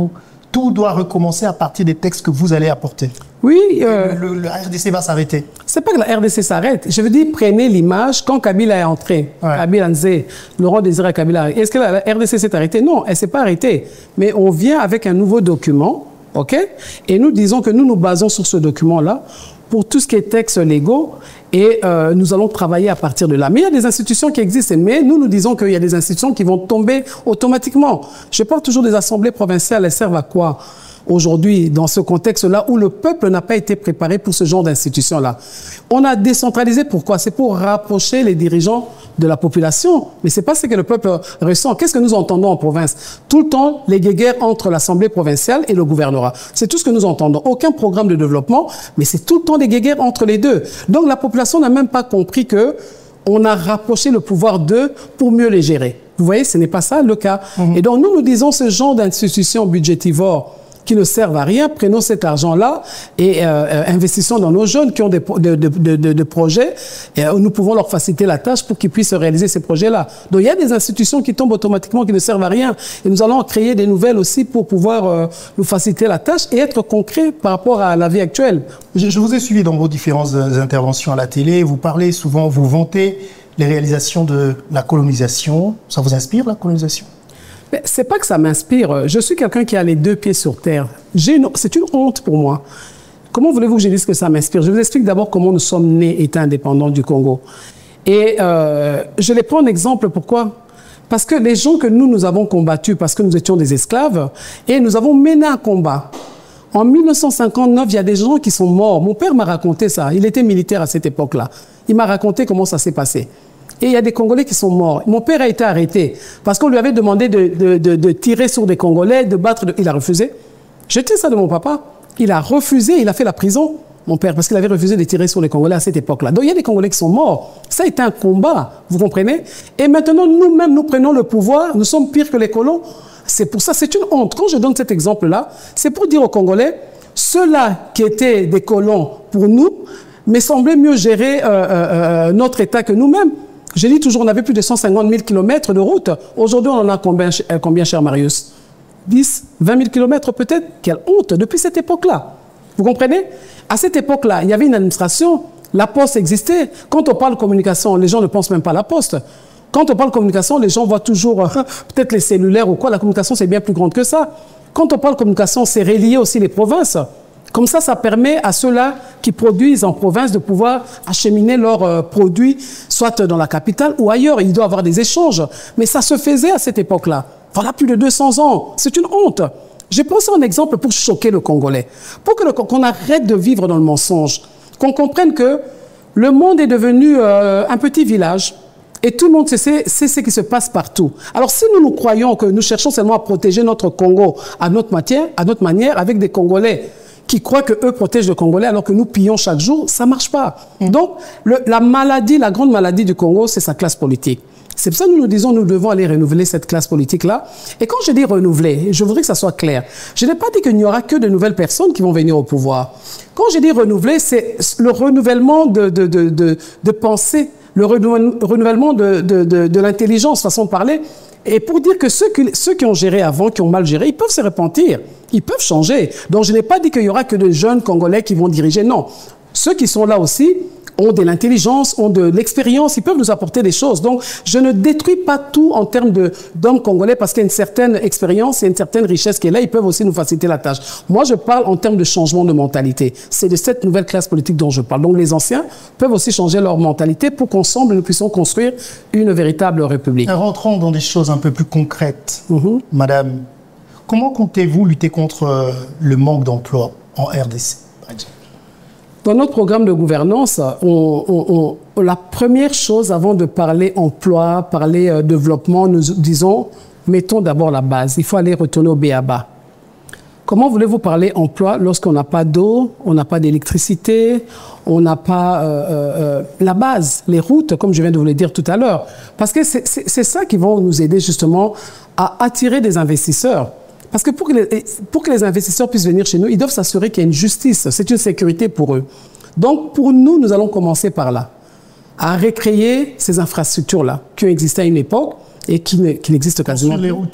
tout doit recommencer à partir des textes que vous allez apporter. Oui. Euh, le, le, le R D C va s'arrêter. C'est pas que la R D C s'arrête. Je veux dire, prenez l'image quand Kabila est entré. Ouais. Kabila Nzé, Laurent Désiré Kabila. Est-ce que la R D C s'est arrêtée? Non, elle ne s'est pas arrêtée. Mais on vient avec un nouveau document, ok? Et nous disons que nous nous basons sur ce document-là pour tout ce qui est textes légaux et euh, nous allons travailler à partir de là. Mais il y a des institutions qui existent, mais nous nous disons qu'il y a des institutions qui vont tomber automatiquement. Je parle toujours des assemblées provinciales, elles servent à quoi aujourd'hui dans ce contexte-là où le peuple n'a pas été préparé pour ce genre d'institution-là? On a décentralisé, pourquoi? C'est pour rapprocher les dirigeants de la population, mais ce n'est pas ce que le peuple ressent. Qu'est-ce que nous entendons en province? Tout le temps, les guéguerres entre l'Assemblée provinciale et le gouvernorat. C'est tout ce que nous entendons. Aucun programme de développement, mais c'est tout le temps des guéguerres entre les deux. Donc la population n'a même pas compris que on a rapproché le pouvoir d'eux pour mieux les gérer. Vous voyez, ce n'est pas ça le cas. Mmh. Et donc nous, nous disons ce genre d'institutions budgétivores qui ne servent à rien, prenons cet argent-là et euh, investissons dans nos jeunes qui ont des de, de, de, de, de projets et euh, nous pouvons leur faciliter la tâche pour qu'ils puissent réaliser ces projets-là. Donc il y a des institutions qui tombent automatiquement, qui ne servent à rien et nous allons créer des nouvelles aussi pour pouvoir euh, nous faciliter la tâche et être concrets par rapport à la vie actuelle. Je, je vous ai suivi dans vos différentes interventions à la télé, vous parlez souvent, vous vantez les réalisations de la colonisation. Ça vous inspire, la colonisation? C'est pas que ça m'inspire. Je suis quelqu'un qui a les deux pieds sur terre. C'est une honte pour moi. Comment voulez-vous que je dise que ça m'inspire? Je vous explique d'abord comment nous sommes nés État indépendant du Congo. Et euh, je les prends en exemple. Pourquoi? Parce que les gens que nous, nous avons combattus, parce que nous étions des esclaves, et nous avons mené un combat. En mille neuf cent cinquante-neuf, il y a des gens qui sont morts. Mon père m'a raconté ça. Il était militaire à cette époque-là. Il m'a raconté comment ça s'est passé. Et il y a des Congolais qui sont morts. Mon père a été arrêté parce qu'on lui avait demandé de, de, de, de tirer sur des Congolais, de battre. De... Il a refusé. J'étais ça de mon papa. Il a refusé, il a fait la prison, mon père, parce qu'il avait refusé de tirer sur les Congolais à cette époque-là. Donc il y a des Congolais qui sont morts. Ça a été un combat, vous comprenez? Et maintenant, nous-mêmes, nous prenons le pouvoir. Nous sommes pires que les colons. C'est pour ça, c'est une honte. Quand je donne cet exemple-là, c'est pour dire aux Congolais, ceux-là qui étaient des colons pour nous, mais semblaient mieux gérer euh, euh, notre État que nous-mêmes. Je dis toujours, on avait plus de cent cinquante mille kilomètres de route. Aujourd'hui, on en a combien, combien, cher Marius? dix, vingt mille kilomètres peut-être? Quelle honte depuis cette époque-là. Vous comprenez? À cette époque-là, il y avait une administration. La poste existait. Quand on parle communication, les gens ne pensent même pas à la poste. Quand on parle communication, les gens voient toujours euh, peut-être les cellulaires ou quoi. La communication, c'est bien plus grande que ça. Quand on parle communication, c'est relier aussi les provinces. Comme ça, ça permet à ceux-là qui produisent en province de pouvoir acheminer leurs euh, produits, soit dans la capitale ou ailleurs. Il doit y avoir des échanges. Mais ça se faisait à cette époque-là. Voilà plus de deux cents ans. C'est une honte. J'ai pensé un exemple pour choquer le Congolais. Pour que le, qu'on arrête de vivre dans le mensonge. Qu'on comprenne que le monde est devenu euh, un petit village. Et tout le monde sait, sait ce qui se passe partout. Alors si nous nous croyons que nous cherchons seulement à protéger notre Congo à notre matière, à notre manière, avec des Congolais qui croient qu'eux protègent le Congolais alors que nous pillons chaque jour, ça ne marche pas. Mmh. Donc, le, la maladie, la grande maladie du Congo, c'est sa classe politique. C'est pour ça que nous nous disons nous devons aller renouveler cette classe politique-là. Et quand je dis renouveler, je voudrais que ça soit clair. Je n'ai pas dit qu'il n'y aura que de nouvelles personnes qui vont venir au pouvoir. Quand je dis renouveler, c'est le renouvellement de, de, de, de, de pensée, le renouvellement de, de, de, de l'intelligence, façon de parler. Et pour dire que ceux qui, ceux qui ont géré avant, qui ont mal géré, ils peuvent se repentir. Ils peuvent changer. Donc, je n'ai pas dit qu'il y aura que de jeunes Congolais qui vont diriger. Non. Ceux qui sont là aussi ont de l'intelligence, ont de l'expérience, ils peuvent nous apporter des choses. Donc, je ne détruis pas tout en termes d'hommes congolais parce qu'il y a une certaine expérience, il y a une certaine richesse qui est là, ils peuvent aussi nous faciliter la tâche. Moi, je parle en termes de changement de mentalité. C'est de cette nouvelle classe politique dont je parle. Donc, les anciens peuvent aussi changer leur mentalité pour qu'ensemble, nous puissions construire une véritable république. Rentrons dans des choses un peu plus concrètes. Mm-hmm. Madame, comment comptez-vous lutter contre le manque d'emploi en R D C, par exemple? Dans notre programme de gouvernance, on, on, on, la première chose avant de parler emploi, parler euh, développement, nous disons, mettons d'abord la base. Il faut aller retourner au B A B A. Comment voulez-vous parler emploi lorsqu'on n'a pas d'eau, on n'a pas d'électricité, on n'a pas euh, euh, la base, les routes, comme je viens de vous le dire tout à l'heure? Parce que c'est ça qui va nous aider justement à attirer des investisseurs. Parce que pour que, les, pour que les investisseurs puissent venir chez nous, ils doivent s'assurer qu'il y a une justice. C'est une sécurité pour eux. Donc, pour nous, nous allons commencer par là, à recréer ces infrastructures-là qui ont existé à une époque et qui n'existent quasiment plus. Les routes.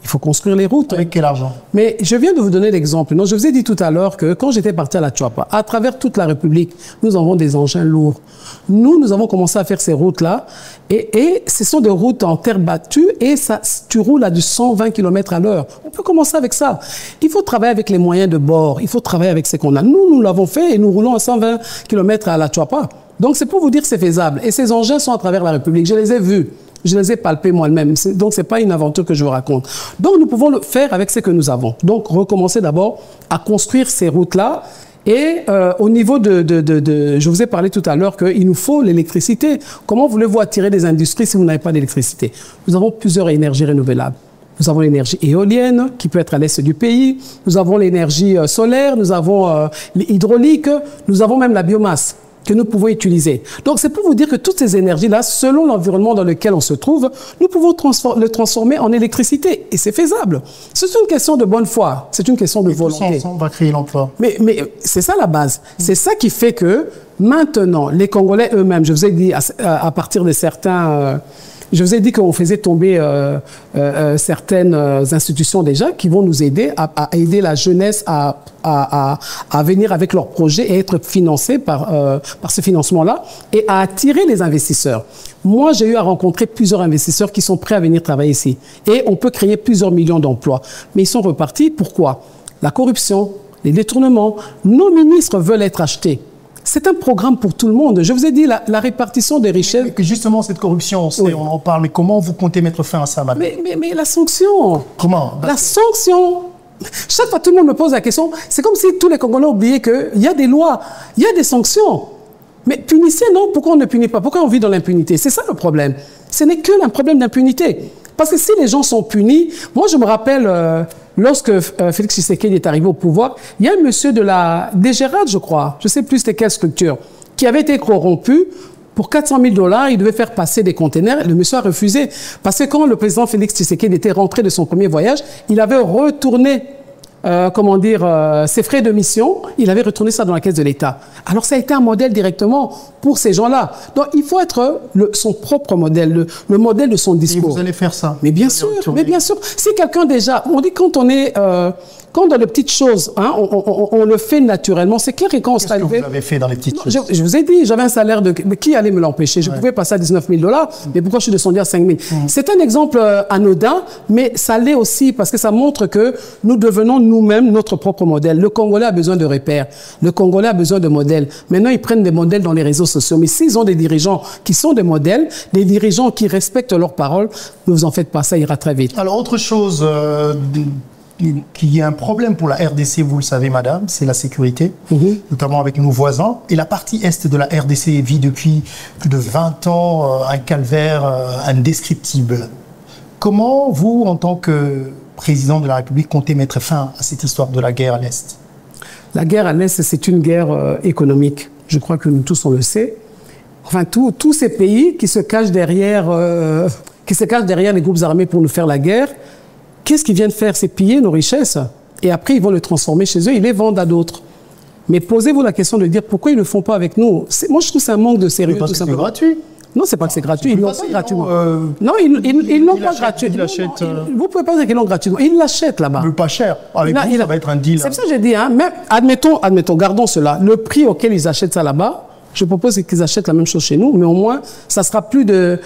Il faut construire les routes. Avec quel argent? Mais je viens de vous donner l'exemple. Non, je vous ai dit tout à l'heure que quand j'étais parti à la Tchouapa, à travers toute la République, nous avons des engins lourds. Nous, nous avons commencé à faire ces routes-là. Et, et ce sont des routes en terre battue et ça, tu roules à du cent vingt kilomètres à l'heure. On peut commencer avec ça. Il faut travailler avec les moyens de bord. Il faut travailler avec ce qu'on a. Nous, nous l'avons fait et nous roulons à cent vingt kilomètres à la Tchouapa. Donc, c'est pour vous dire que c'est faisable. Et ces engins sont à travers la République. Je les ai vus. Je les ai palpés moi-même. Donc, ce n'est pas une aventure que je vous raconte. Donc, nous pouvons le faire avec ce que nous avons. Donc, recommencer d'abord à construire ces routes-là. Et euh, au niveau de, de, de, de... Je vous ai parlé tout à l'heure qu'il nous faut l'électricité. Comment voulez-vous attirer des industries si vous n'avez pas d'électricité? Nous avons plusieurs énergies renouvelables. Nous avons l'énergie éolienne, qui peut être à l'est du pays. Nous avons l'énergie solaire. Nous avons euh, l'hydraulique. Nous avons même la biomasse que nous pouvons utiliser. Donc, c'est pour vous dire que toutes ces énergies-là, selon l'environnement dans lequel on se trouve, nous pouvons transfor- le transformer en électricité. Et c'est faisable. C'est une question de bonne foi. C'est une question de Et volonté. tous ensemble, on va créer l'emploi. Mais, mais c'est ça la base. C'est ça qui fait que maintenant, les Congolais eux-mêmes, je vous ai dit à, à partir de certains... Euh, Je vous ai dit qu'on faisait tomber euh, euh, certaines institutions déjà qui vont nous aider à, à aider la jeunesse à, à, à, à venir avec leurs projets et être financés par, euh, par ce financement-là et à attirer les investisseurs. Moi, j'ai eu à rencontrer plusieurs investisseurs qui sont prêts à venir travailler ici. Et on peut créer plusieurs millions d'emplois. Mais ils sont repartis. Pourquoi? La corruption, les détournements. Nos ministres veulent être achetés. C'est un programme pour tout le monde. Je vous ai dit, la, la répartition des richesses... Mais que justement, cette corruption, on, sait, oui. on en parle, mais comment vous comptez mettre fin à ça, madame? mais, mais, mais la sanction... Comment? La sanction... Chaque fois, tout le monde me pose la question, c'est comme si tous les Congolais oubliaient qu'il y a des lois, il y a des sanctions. Mais punissez, non? Pourquoi on ne punit pas? Pourquoi on vit dans l'impunité? C'est ça le problème. Ce n'est que un problème d'impunité. Parce que si les gens sont punis... Moi, je me rappelle... Euh, Lorsque euh, Félix Tshisekedi est arrivé au pouvoir, il y a un monsieur de la Dégérade, je crois, je ne sais plus c'était quelle structure, qui avait été corrompu. Pour quatre cent mille dollars, il devait faire passer des containers. Le monsieur a refusé. Parce que quand le président Félix Tshisekedi était rentré de son premier voyage, il avait retourné, euh, comment dire, euh, ses frais de mission. Il avait retourné ça dans la caisse de l'État. Alors ça a été un modèle directement pour ces gens-là. Donc il faut être le, son propre modèle, le, le modèle de son discours. Et vous allez faire ça? Mais bien sûr, mais bien sûr. Si quelqu'un déjà, on dit quand on est, euh, quand dans les petites choses, hein, on, on, on le fait naturellement. C'est clair que quand on sera Qu'est-ce que arrivé... vous avez fait dans les petites Non, choses? je, je vous ai dit, j'avais un salaire de... Mais qui allait me l'empêcher? Je Ouais. pouvais passer à dix-neuf mille dollars, mais pourquoi je suis descendu à cinq mille? Mm. C'est un exemple euh, anodin, mais ça l'est aussi parce que ça montre que nous devenons nous-mêmes notre propre modèle. Le Congolais a besoin de repères. Le Congolais a besoin de modèles. Maintenant, ils prennent des modèles dans les réseaux sociaux. Mais s'ils ont des dirigeants qui sont des modèles, des dirigeants qui respectent leurs paroles, ne vous en faites pas, ça ira très vite. Alors, autre chose... Euh, qu'il y a un problème pour la R D C, vous le savez, madame, c'est la sécurité, Mm-hmm. notamment avec nos voisins. Et la partie est de la R D C vit depuis plus de vingt ans euh, un calvaire euh, indescriptible. Comment vous, en tant que président de la République, comptez mettre fin à cette histoire de la guerre à l'Est? La guerre à l'Est, c'est une guerre euh, économique. Je crois que nous tous, on le sait. Enfin, tous tous ces pays qui se cachent derrière, euh, qui se cachent derrière les groupes armés pour nous faire la guerre, qu'est-ce qu'ils viennent faire? C'est piller nos richesses. Et après, ils vont le transformer chez eux, ils les vendent à d'autres. Mais posez-vous la question de dire pourquoi ils ne le font pas avec nous. Moi, je trouve que c'est un manque de sérieux. Oui, parce tout que c'est simplement. gratuit. Non, c'est pas que c'est gratuit. Ils plus l'ont pas facile, gratuitement. non, euh, Non, ils ils- ils l'ont il pas achète- gratuitement. il Non, achète, non, euh, ils- Vous pouvez pas dire qu'ils l'ont gratuitement. Ils l'achètent là-bas. Mais pas cher. Avec Il a- vous, il ça a- va être un deal. C'est pour ça que j'ai dit, hein, même, admettons, admettons, gardons cela. Le prix auquel ils achètent ça là-bas, je propose qu'ils achètent la même chose chez nous, mais au moins, ça sera plus de... euh,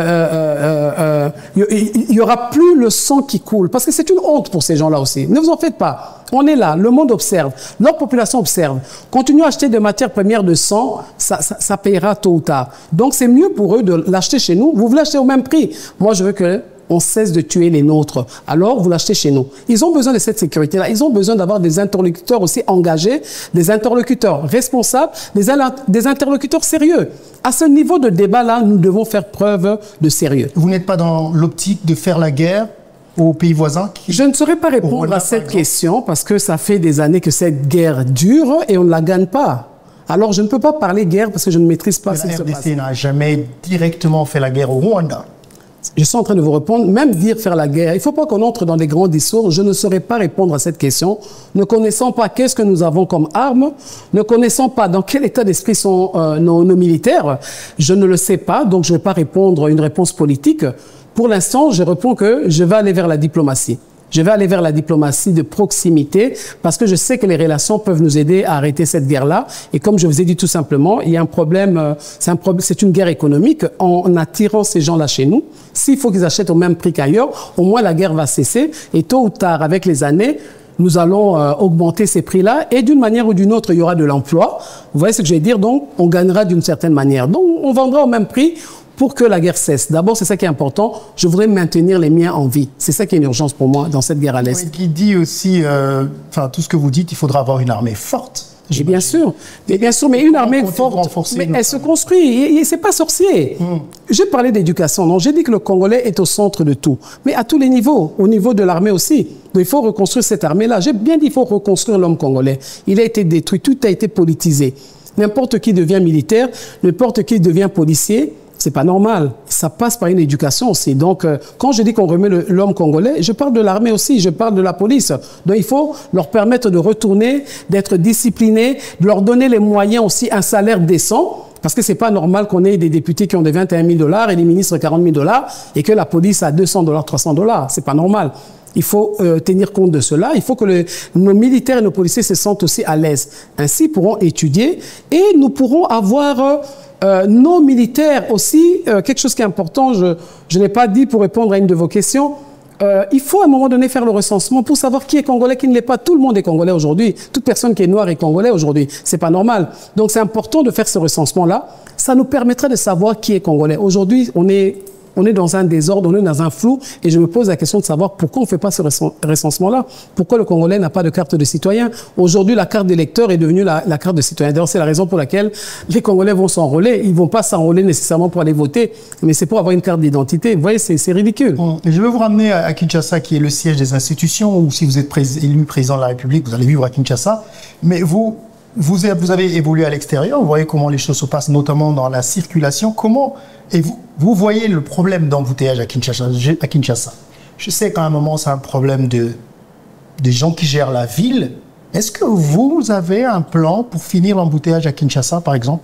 euh, euh, euh, il y aura plus le sang qui coule. Parce que c'est une honte pour ces gens-là aussi. Ne vous en faites pas. On est là, le monde observe, leur population observe. Continuez à acheter des matières premières de sang, ça, ça, ça payera tôt ou tard. Donc c'est mieux pour eux de l'acheter chez nous. Vous voulez l'acheter au même prix. Moi, je veux que on cesse de tuer les nôtres. Alors, vous l'achetez chez nous. Ils ont besoin de cette sécurité-là. Ils ont besoin d'avoir des interlocuteurs aussi engagés, des interlocuteurs responsables, des, des interlocuteurs sérieux. À ce niveau de débat-là, nous devons faire preuve de sérieux. Vous n'êtes pas dans l'optique de faire la guerre aux pays voisins qui... Je ne saurais pas répondre Rwanda, à par cette exemple. question parce que ça fait des années que cette guerre dure et on ne la gagne pas. Alors, je ne peux pas parler guerre parce que je ne maîtrise pas ce qui La se R D passe. C n'a jamais directement fait la guerre au Rwanda. Je suis en train de vous répondre, même dire faire la guerre. Il ne faut pas qu'on entre dans des grands discours. Je ne saurais pas répondre à cette question. Ne connaissant pas qu'est-ce que nous avons comme armes, ne connaissant pas dans quel état d'esprit sont euh, nos, nos militaires, je ne le sais pas, donc je ne vais pas répondre une réponse politique. pour l'instant, je réponds que je vais aller vers la diplomatie. Je vais aller vers la diplomatie de proximité parce que je sais que les relations peuvent nous aider à arrêter cette guerre-là. Et comme je vous ai dit tout simplement, il y a un problème, c'est un problème, c'est une guerre économique. En attirant ces gens-là chez nous, s'il faut qu'ils achètent au même prix qu'ailleurs, au moins la guerre va cesser. Et tôt ou tard, avec les années, nous allons euh, augmenter ces prix-là et d'une manière ou d'une autre, il y aura de l'emploi. Vous voyez ce que je veux dire? Donc, on gagnera d'une certaine manière. Donc, on vendra au même prix pour que la guerre cesse. D'abord, c'est ça qui est important. Je voudrais maintenir les miens en vie. C'est ça qui est une urgence pour moi dans cette guerre à l'Est. Oui, qui dit aussi, euh, enfin, tout ce que vous dites, il faudra avoir une armée forte. Et bien sûr, mais bien sûr, mais une armée forte, mais elle se construit, c'est pas sorcier. Mm. J'ai parlé d'éducation, non, j'ai dit que le Congolais est au centre de tout, mais à tous les niveaux, au niveau de l'armée aussi. Donc il faut reconstruire cette armée-là. J'ai bien dit qu'il faut reconstruire l'homme congolais. Il a été détruit, tout a été politisé. N'importe qui devient militaire, n'importe qui devient policier. C'est pas normal. Ça passe par une éducation aussi. Donc, euh, quand je dis qu'on remet l'homme congolais, je parle de l'armée aussi, je parle de la police. Donc, il faut leur permettre de retourner, d'être disciplinés, de leur donner les moyens aussi, un salaire décent. Parce que c'est pas normal qu'on ait des députés qui ont des vingt et un mille dollars et des ministres quarante mille dollars et que la police a deux cents dollars, trois cents dollars. C'est pas normal. Il faut euh, tenir compte de cela. Il faut que le, nos militaires et nos policiers se sentent aussi à l'aise. Ainsi, ils pourront étudier et nous pourrons avoir... Euh, Euh, nos militaires aussi, euh, quelque chose qui est important, je, je n'ai pas dit pour répondre à une de vos questions, euh, il faut à un moment donné faire le recensement pour savoir qui est congolais, qui ne l'est pas. Tout le monde est congolais aujourd'hui. Toute personne qui est noire est congolais aujourd'hui. C'est pas normal. Donc c'est important de faire ce recensement-là. Ça nous permettra de savoir qui est congolais. Aujourd'hui, on est... On est dans un désordre, on est dans un flou, et je me pose la question de savoir pourquoi on ne fait pas ce recensement-là. Pourquoi le Congolais n'a pas de carte de citoyen? Aujourd'hui, la carte d'électeur est devenue la, la carte de citoyen. D'ailleurs, c'est la raison pour laquelle les Congolais vont s'enrôler. Ils ne vont pas s'enrôler nécessairement pour aller voter, mais c'est pour avoir une carte d'identité. Vous voyez, c'est ridicule. Je vais vous ramener à Kinshasa, qui est le siège des institutions, où si vous êtes pré élu président de la République, vous allez vivre à Kinshasa. Mais vous, vous avez, vous avez évolué à l'extérieur, vous voyez comment les choses se passent, notamment dans la circulation. Comment... Et vous, vous voyez le problème d'embouteillage à Kinshasa, à Kinshasa. Je sais qu'à un moment, c'est un problème de, de gens qui gèrent la ville. Est-ce que vous avez un plan pour finir l'embouteillage à Kinshasa, par exemple?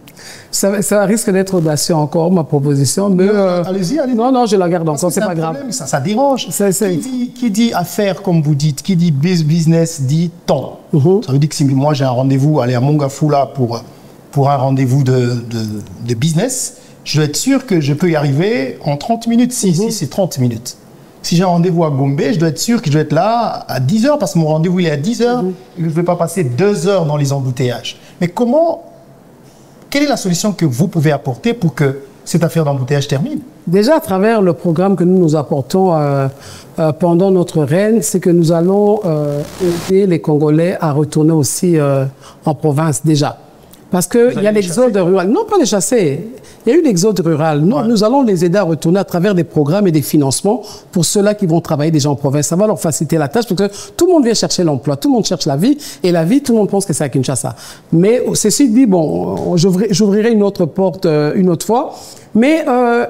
Ça, ça risque d'être audacieux encore, ma proposition. Mais euh, allez-y, allez-y. Non, non, je la garde encore, c'est pas grave. Ça, ça dérange. Ça, qui, dit, qui dit affaires, comme vous dites, qui dit business, dit temps. Uh-huh. Ça veut dire que si moi j'ai un rendez-vous, aller à Mongafula pour, pour un rendez-vous de, de, de business, je dois être sûr que je peux y arriver en trente minutes. Si, mm-hmm. si c'est trente minutes. Si j'ai un rendez-vous à Gombe, je dois être sûr que je dois être là à dix heures parce que mon rendez-vous il est à dix heures mm-hmm. et que je ne vais pas passer deux heures dans les embouteillages. Mais comment, quelle est la solution que vous pouvez apporter pour que cette affaire d'embouteillage termine? Déjà, à travers le programme que nous nous apportons euh, euh, pendant notre règne, c'est que nous allons euh, aider les Congolais à retourner aussi euh, en province déjà. Parce qu'il y a l'exode rural. Non, pas les chasser. Il y a eu l'exode rural. Nous, ouais. nous allons les aider à retourner à travers des programmes et des financements pour ceux-là qui vont travailler déjà en province. Ça va leur faciliter la tâche parce que tout le monde vient chercher l'emploi. Tout le monde cherche la vie. Et la vie, tout le monde pense que c'est à Kinshasa. Mais ceci dit, bon, j'ouvrirai une autre porte euh, une autre fois. Mais euh,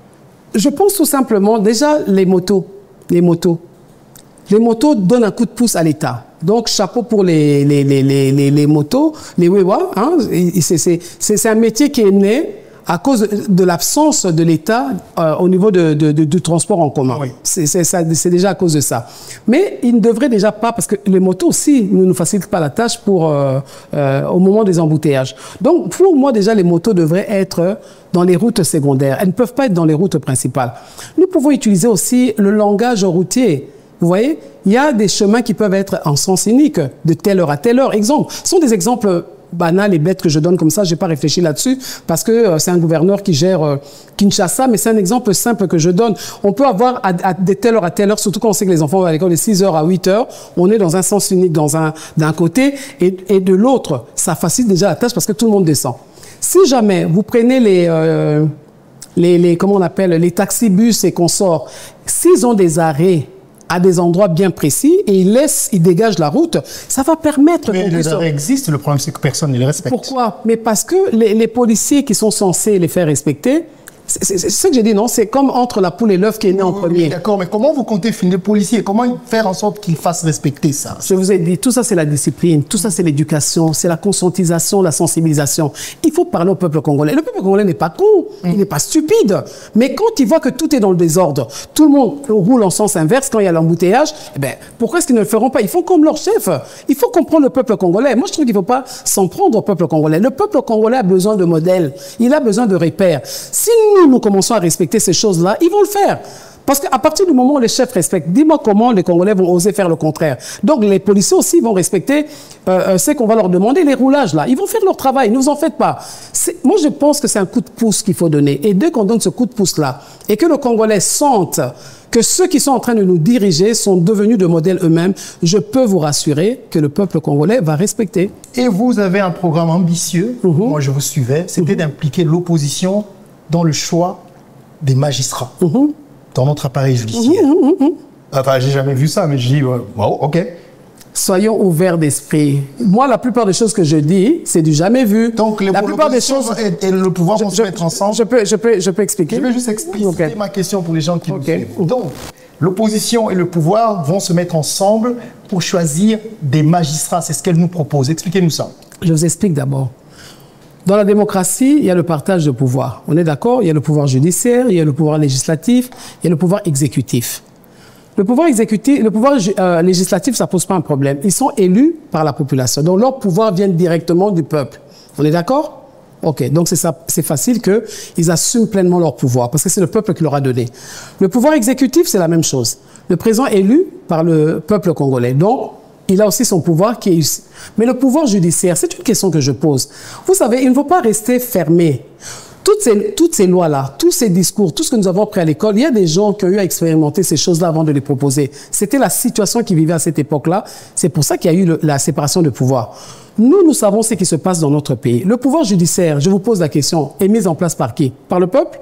je pense tout simplement, déjà, les motos. Les motos. Les motos donnent un coup de pouce à l'État. Donc, chapeau pour les, les, les, les, les, les motos, les wewa. Hein, c'est un métier qui est né à cause de, de l'absence de l'État euh, au niveau de, de, de, du transport en commun. Oui. C'est déjà à cause de ça. Mais il ne devrait déjà pas, parce que les motos aussi ne nous facilitent pas la tâche pour, euh, euh, au moment des embouteillages. Donc, pour moi, déjà, les motos devraient être dans les routes secondaires. Elles ne peuvent pas être dans les routes principales. Nous pouvons utiliser aussi le langage routier. Vous voyez, il y a des chemins qui peuvent être en sens unique, de telle heure à telle heure. Exemple, ce sont des exemples banals et bêtes que je donne comme ça, je n'ai pas réfléchi là-dessus, parce que euh, c'est un gouverneur qui gère euh, Kinshasa, mais c'est un exemple simple que je donne. On peut avoir à, à de telle heure à telle heure, surtout quand on sait que les enfants vont à l'école de six heures à huit heures, on est dans un sens unique dans un, d'un côté, et, et de l'autre, ça facilite déjà la tâche parce que tout le monde descend. Si jamais vous prenez les... Euh, les, les comment on appelle, les taxibus et consorts, s'ils ont des arrêts à des endroits bien précis et ils laissent, ils dégagent la route, ça va permettre... Mais les arrêts existent, le problème c'est que personne ne les respecte. Pourquoi? Mais parce que les, les policiers qui sont censés les faire respecter C'est ce que j'ai dit, non? C'est comme entre la poule et l'œuf qui est né en premier. Oui, d'accord, mais comment vous comptez finir les policiers? Comment faire en sorte qu'ils fassent respecter ça? Je vous ai dit, tout ça c'est la discipline, tout ça c'est l'éducation, c'est la conscientisation, la sensibilisation. Il faut parler au peuple congolais. Le peuple congolais n'est pas con, mm. il n'est pas stupide. Mais quand il voit que tout est dans le désordre, tout le monde roule en sens inverse quand il y a l'embouteillage, eh ben, pourquoi est-ce qu'ils ne le feront pas? Ils font comme leur chef. Il faut comprendre le peuple congolais. Moi je trouve qu'il ne faut pas s'en prendre au peuple congolais. Le peuple congolais a besoin de modèles, il a besoin de repères. Si nous, nous commençons à respecter ces choses-là, ils vont le faire. Parce qu'à partir du moment où les chefs respectent, dis-moi comment les Congolais vont oser faire le contraire. Donc les policiers aussi vont respecter euh, ce qu'on va leur demander, les roulages là. Ils vont faire leur travail, ne vous en faites pas. Moi je pense que c'est un coup de pouce qu'il faut donner. Et dès qu'on donne ce coup de pouce là, et que le Congolais sente que ceux qui sont en train de nous diriger sont devenus de modèles eux-mêmes, je peux vous rassurer que le peuple congolais va respecter. Et vous avez un programme ambitieux, mm-hmm. moi je vous suivais, c'était mm-hmm. d'impliquer l'opposition dans le choix des magistrats, mm-hmm. dans notre appareil judiciaire. Mm-hmm, mm-hmm. Enfin, j'ai jamais vu ça, mais je dis, wow, ok. Soyons ouverts d'esprit. Moi, la plupart des choses que je dis, c'est du jamais vu. Donc, les, la plupart des choses et, et le pouvoir vont se mettre ensemble. Je peux, je peux, je peux expliquer. Je vais juste expliquer okay. ma question pour les gens qui okay. nous suivent. Donc, l'opposition et le pouvoir vont se mettre ensemble pour choisir des magistrats. C'est ce qu'elle nous propose. Expliquez-nous ça. Je vous explique d'abord. Dans la démocratie, il y a le partage de pouvoir. On est d'accord? Il y a le pouvoir judiciaire, il y a le pouvoir législatif, il y a le pouvoir exécutif. Le pouvoir exécutif, le pouvoir euh, législatif, ça pose pas un problème. Ils sont élus par la population. Donc leur pouvoir vient directement du peuple. On est d'accord? Ok, donc c'est facile qu'ils assument pleinement leur pouvoir, parce que c'est le peuple qui leur a donné. Le pouvoir exécutif, c'est la même chose. Le président est élu par le peuple congolais. Donc, il a aussi son pouvoir qui est ici. Mais le pouvoir judiciaire, c'est une question que je pose. Vous savez, il ne faut pas rester fermé. Toutes ces, toutes ces lois-là, tous ces discours, tout ce que nous avons appris à l'école, il y a des gens qui ont eu à expérimenter ces choses-là avant de les proposer. C'était la situation qui vivait à cette époque-là. C'est pour ça qu'il y a eu le, la séparation de pouvoir. Nous, nous savons ce qui se passe dans notre pays. Le pouvoir judiciaire, je vous pose la question, est mis en place par qui? Par le peuple?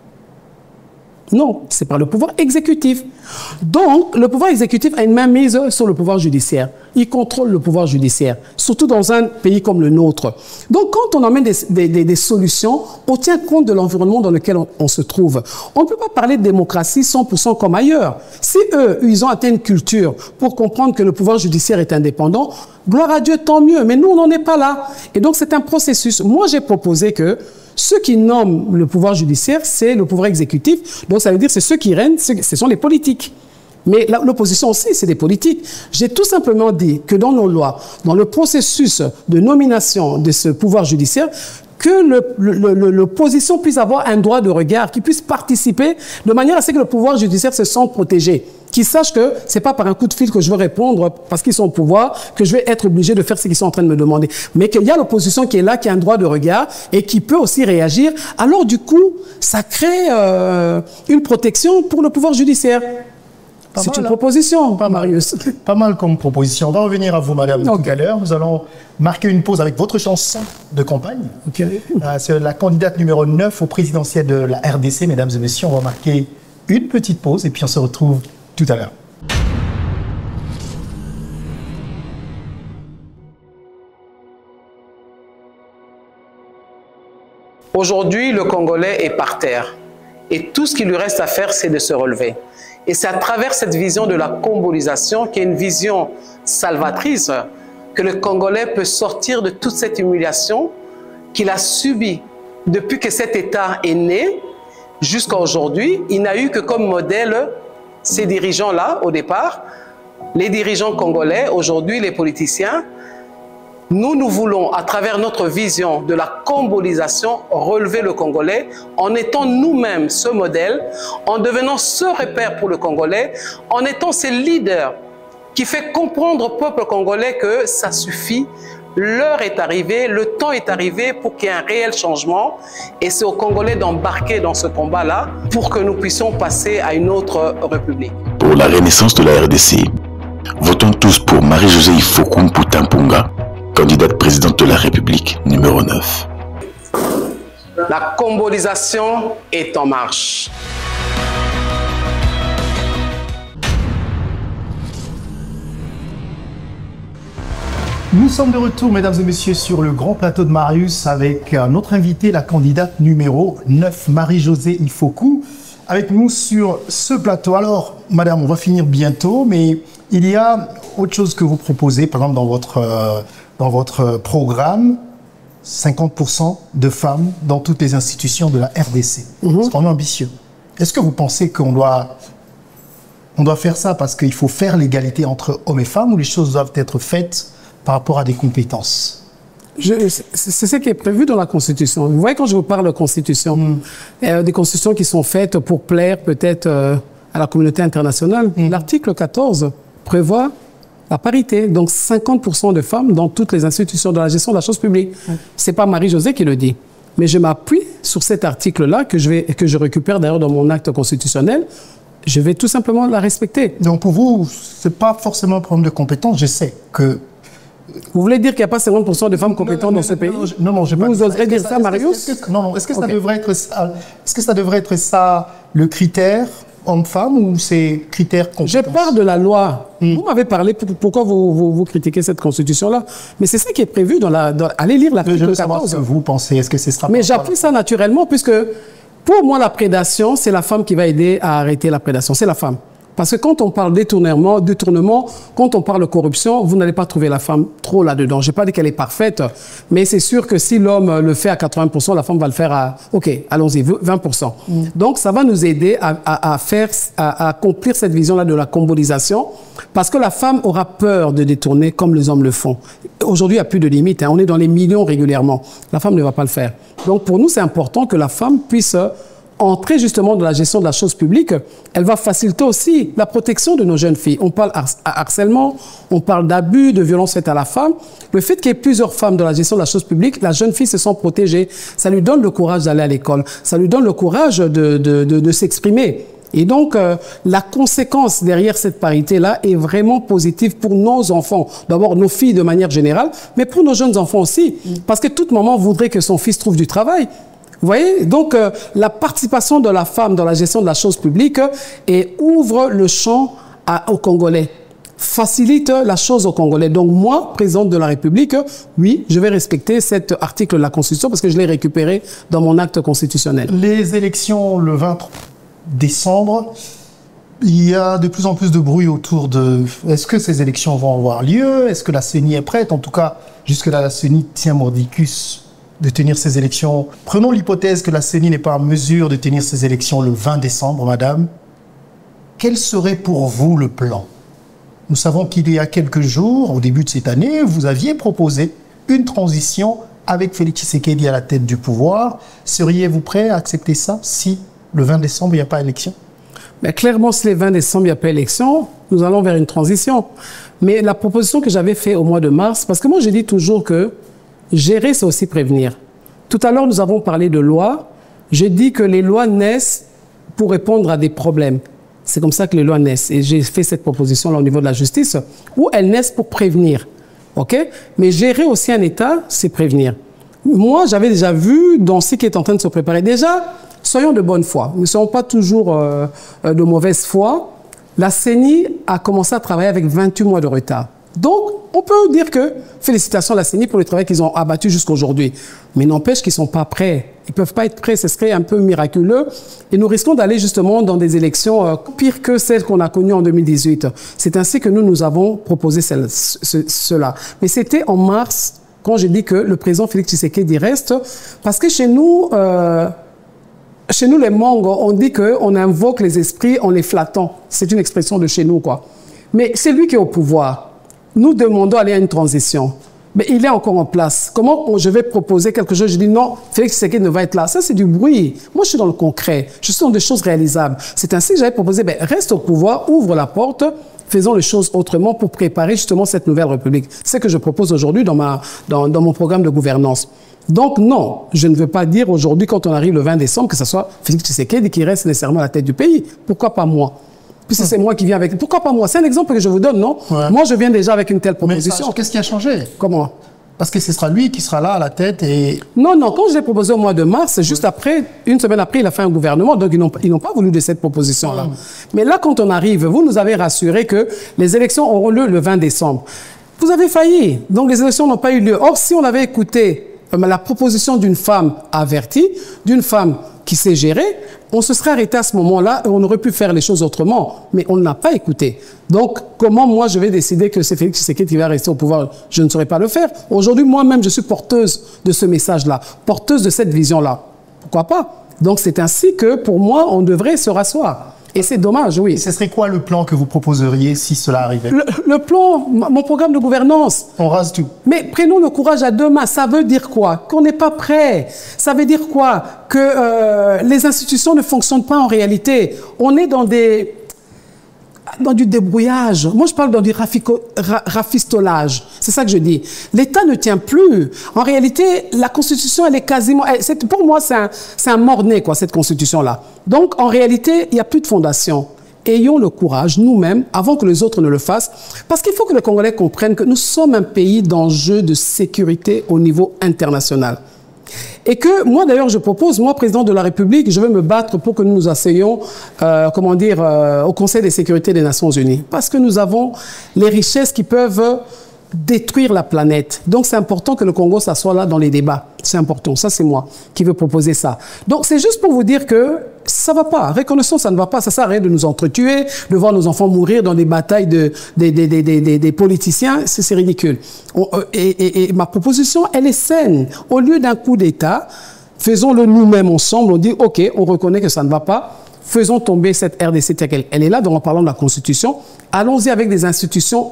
Non, c'est par le pouvoir exécutif. Donc, le pouvoir exécutif a une main mise sur le pouvoir judiciaire. Il contrôle le pouvoir judiciaire, surtout dans un pays comme le nôtre. Donc, quand on emmène des, des, des, des solutions, on tient compte de l'environnement dans lequel on, on se trouve. On ne peut pas parler de démocratie cent pour cent comme ailleurs. Si eux, ils ont atteint une culture pour comprendre que le pouvoir judiciaire est indépendant, gloire à Dieu, tant mieux. Mais nous, on n'en est pas là. Et donc, c'est un processus. Moi, j'ai proposé que ceux qui nomment le pouvoir judiciaire, c'est le pouvoir exécutif. Donc, ça veut dire que c'est ceux qui règnent, ce sont les politiques. Mais l'opposition aussi, c'est des politiques. J'ai tout simplement dit que dans nos lois, dans le processus de nomination de ce pouvoir judiciaire, que l'opposition puisse avoir un droit de regard, qu'il puisse participer de manière à ce que le pouvoir judiciaire se sente protégé. Qu'ils sachent que ce n'est pas par un coup de fil que je veux répondre parce qu'ils sont au pouvoir, que je vais être obligé de faire ce qu'ils sont en train de me demander. Mais qu'il y a l'opposition qui est là, qui a un droit de regard et qui peut aussi réagir. Alors du coup, ça crée euh, une protection pour le pouvoir judiciaire. C'est une proposition, pas Marius. Pas mal comme proposition. On va revenir à vous, madame, okay. tout à l'heure. Nous allons marquer une pause avec votre chanson de campagne. Okay. Euh, C'est la candidate numéro neuf au présidentiel de la R D C. Mesdames et messieurs, on va marquer une petite pause et puis on se retrouve tout à l'heure. Aujourd'hui, le Congolais est par terre. Et tout ce qu'il lui reste à faire, c'est de se relever. Et c'est à travers cette vision de la combolisation, qui est une vision salvatrice, que le Congolais peut sortir de toute cette humiliation qu'il a subie depuis que cet État est né jusqu'à aujourd'hui. Il n'a eu que comme modèle ces dirigeants-là au départ, les dirigeants congolais, aujourd'hui les politiciens. Nous, nous voulons, à travers notre vision de la combolisation, relever le Congolais en étant nous-mêmes ce modèle, en devenant ce repère pour le Congolais, en étant ces leaders qui fait comprendre au peuple congolais que ça suffit, l'heure est arrivée, le temps est arrivé pour qu'il y ait un réel changement. Et c'est aux Congolais d'embarquer dans ce combat-là pour que nous puissions passer à une autre république. Pour la renaissance de la R D C, votons tous pour Marie-Josée Ifokoum Poutampunga, candidate présidente de la République, numéro neuf. La combolisation est en marche. Nous sommes de retour, mesdames et messieurs, sur le grand plateau de Marius avec notre invitée, la candidate numéro neuf, Marie-Josée Ifokou, avec nous sur ce plateau. Alors, madame, on va finir bientôt, mais il y a autre chose que vous proposez, par exemple, dans votre, euh, dans votre programme, cinquante pour cent de femmes dans toutes les institutions de la R D C. Mm-hmm. C'est vraiment ambitieux. Est-ce que vous pensez qu'on doit, on doit faire ça parce qu'il faut faire l'égalité entre hommes et femmes, ou les choses doivent être faites par rapport à des compétences? C'est ce qui est prévu dans la Constitution. Vous voyez, quand je vous parle de Constitution, mm. euh, des constitutions qui sont faites pour plaire peut-être euh, à la communauté internationale, mm. l'article quatorze prévoit la parité, donc cinquante pour cent de femmes dans toutes les institutions de la gestion de la chose publique. Mm. Ce n'est pas Marie-Josée qui le dit, mais je m'appuie sur cet article-là que je vais, que je récupère d'ailleurs dans mon acte constitutionnel. Je vais tout simplement la respecter. Donc pour vous, ce n'est pas forcément un problème de compétence. Je sais que... Vous voulez dire qu'il n'y a pas cinquante pour cent de femmes compétentes non, non, dans ce pays? Non, non, je Vous pas oserez dire ça, ça Marius? est-ce que, Non, non. Est-ce que, okay. ça devrait être ça, est-ce que ça devrait être ça le critère homme-femme, ou c'est critère compétence? Je pars de la loi. Mm. Vous m'avez parlé, pourquoi vous, vous, vous critiquez cette constitution-là? Mais c'est ça qui est prévu dans la... Dans, allez lire l'article quatorze. Ce que vous pensez, est-ce que c'est ça? Mais j'appuie ça naturellement, puisque pour moi, la prédation, c'est la femme qui va aider à arrêter la prédation. C'est la femme. Parce que quand on parle détournement, détournement, quand on parle de corruption, vous n'allez pas trouver la femme trop là-dedans. Je n'ai pas dit qu'elle est parfaite, mais c'est sûr que si l'homme le fait à quatre-vingts pour cent, la femme va le faire à, OK, allons-y, vingt pour cent. Mm. Donc, ça va nous aider à, à, à faire, à, à accomplir cette vision-là de la combolisation, parce que la femme aura peur de détourner comme les hommes le font. Aujourd'hui, il n'y a plus de limite, hein. On est dans les millions régulièrement. La femme ne va pas le faire. Donc, pour nous, c'est important que la femme puisse entrer justement dans la gestion de la chose publique. Elle va faciliter aussi la protection de nos jeunes filles. On parle har harcèlement, on parle d'abus, de violence faite à la femme. Le fait qu'il y ait plusieurs femmes dans la gestion de la chose publique, la jeune fille se sent protégée. Ça lui donne le courage d'aller à l'école. Ça lui donne le courage de, de, de, de s'exprimer. Et donc, euh, la conséquence derrière cette parité-là est vraiment positive pour nos enfants. D'abord, nos filles de manière générale, mais pour nos jeunes enfants aussi. Parce que toute maman voudrait que son fils trouve du travail. Vous voyez, donc euh, la participation de la femme dans la gestion de la chose publique euh, et ouvre le champ à, aux Congolais, facilite la chose aux Congolais. Donc moi, présidente de la République, euh, oui, je vais respecter cet article de la Constitution parce que je l'ai récupéré dans mon acte constitutionnel. Les élections le vingt décembre, il y a de plus en plus de bruit autour de... Est-ce que ces élections vont avoir lieu? Est-ce que la C E N I est prête? En tout cas, jusque-là, la C E N I tient mordicus de tenir ces élections. Prenons l'hypothèse que la C E N I n'est pas en mesure de tenir ces élections le vingt décembre, madame. Quel serait pour vous le plan? Nous savons qu'il y a quelques jours, au début de cette année, vous aviez proposé une transition avec Félix Tshisekedi à la tête du pouvoir. Seriez-vous prêt à accepter ça si le vingt décembre, il n'y a pas élection? Mais clairement, si le vingt décembre, il n'y a pas élection, nous allons vers une transition. Mais la proposition que j'avais faite au mois de mars, parce que moi, je dis toujours que gérer, c'est aussi prévenir. Tout à l'heure, nous avons parlé de lois. J'ai dit que les lois naissent pour répondre à des problèmes. C'est comme ça que les lois naissent. Et j'ai fait cette proposition-là au niveau de la justice, où elles naissent pour prévenir. OK? Mais gérer aussi un État, c'est prévenir. Moi, j'avais déjà vu dans ce qui est en train de se préparer. Déjà, soyons de bonne foi. Nous ne sommes pas toujours euh, de mauvaise foi. La C E N I a commencé à travailler avec vingt-huit mois de retard. Donc, on peut dire que félicitations à la C E N I pour le travail qu'ils ont abattu jusqu'à aujourd'hui. Mais n'empêche qu'ils ne sont pas prêts. Ils ne peuvent pas être prêts, ce serait un peu miraculeux. Et nous risquons d'aller justement dans des élections euh, pires que celles qu'on a connues en deux mille dix-huit. C'est ainsi que nous, nous avons proposé celle, ce, cela. Mais c'était en mars, quand j'ai dit que le président Félix Tshisekedi reste, parce que chez nous... Euh, Chez nous, les Mongs, on dit qu'on invoque les esprits en les flattant. C'est une expression de chez nous, quoi. Mais c'est lui qui est au pouvoir. Nous demandons d'aller à une transition. Mais il est encore en place. Comment je vais proposer quelque chose? Je dis non, Félix Tshisekedi ne va être là. Ça, c'est du bruit. Moi, je suis dans le concret. Je suis dans des choses réalisables. C'est ainsi que j'avais proposé, ben, reste au pouvoir, ouvre la porte, faisons les choses autrement pour préparer justement cette nouvelle République. C'est ce que je propose aujourd'hui dans, ma, dans, dans mon programme de gouvernance. Donc non, je ne veux pas dire aujourd'hui, quand on arrive le vingt décembre, que ce soit Félix Tshisekedi qui reste nécessairement à la tête du pays. Pourquoi pas moi? Puisque c'est moi qui viens avec... Pourquoi pas moi? C'est un exemple que je vous donne, non? Ouais. Moi, je viens déjà avec une telle proposition. Qu'est-ce qui a changé? Comment? Parce que ce sera lui qui sera là à la tête et... Non, non, quand je l'ai proposé au mois de mars, juste après, une semaine après, il a fait un gouvernement, donc ils n'ont pas voulu de cette proposition-là. Mmh. Mais là, quand on arrive, vous nous avez rassuré que les élections auront lieu le vingt décembre. Vous avez failli. Donc les élections n'ont pas eu lieu. Or, si on avait écouté euh, la proposition d'une femme avertie, d'une femme qui sait gérer, on se serait arrêté à ce moment-là et on aurait pu faire les choses autrement. Mais on ne l'a pas écouté. Donc, comment moi je vais décider que c'est Félix Tshisekedi qui va rester au pouvoir? Je ne saurais pas le faire. Aujourd'hui, moi-même, je suis porteuse de ce message-là, porteuse de cette vision-là. Pourquoi pas? Donc, c'est ainsi que, pour moi, on devrait se rasseoir. Et c'est dommage, oui. Et ce serait quoi le plan que vous proposeriez si cela arrivait? le, le plan, mon programme de gouvernance. On rase tout. Mais prenons le courage à deux mains. Ça veut dire quoi? Qu'on n'est pas prêt. Ça veut dire quoi? Que euh, les institutions ne fonctionnent pas en réalité. On est dans des... dans du débrouillage. Moi, je parle dans du rafico, ra, rafistolage. C'est ça que je dis. L'État ne tient plus. En réalité, la Constitution, elle est quasiment... Elle, c'est, pour moi, c'est un, c'est un mort-né, quoi, cette Constitution-là. Donc, en réalité, il n'y a plus de fondation. Ayons le courage, nous-mêmes, avant que les autres ne le fassent, parce qu'il faut que les Congolais comprennent que nous sommes un pays d'enjeux de sécurité au niveau international. Et que moi, d'ailleurs, je propose, moi, président de la République, je vais me battre pour que nous nous asseyions, euh, comment dire, euh, au Conseil de sécurité des Nations Unies. Parce que nous avons les richesses qui peuvent détruire la planète. Donc, c'est important que le Congo s'assoie là dans les débats. C'est important. Ça, c'est moi qui veux proposer ça. Donc, c'est juste pour vous dire que ça va pas. Reconnaissons, ça ne va pas. Ça sert à rien de nous entretuer, de voir nos enfants mourir dans des batailles de, des, des, des, des, des politiciens. C'est, c'est ridicule. On, et, et, et ma proposition, elle est saine. Au lieu d'un coup d'État, faisons-le nous-mêmes ensemble. On dit, OK, on reconnaît que ça ne va pas. Faisons tomber cette R D C telle qu'elle elle est là. Donc, en parlant de la Constitution, allons-y avec des institutions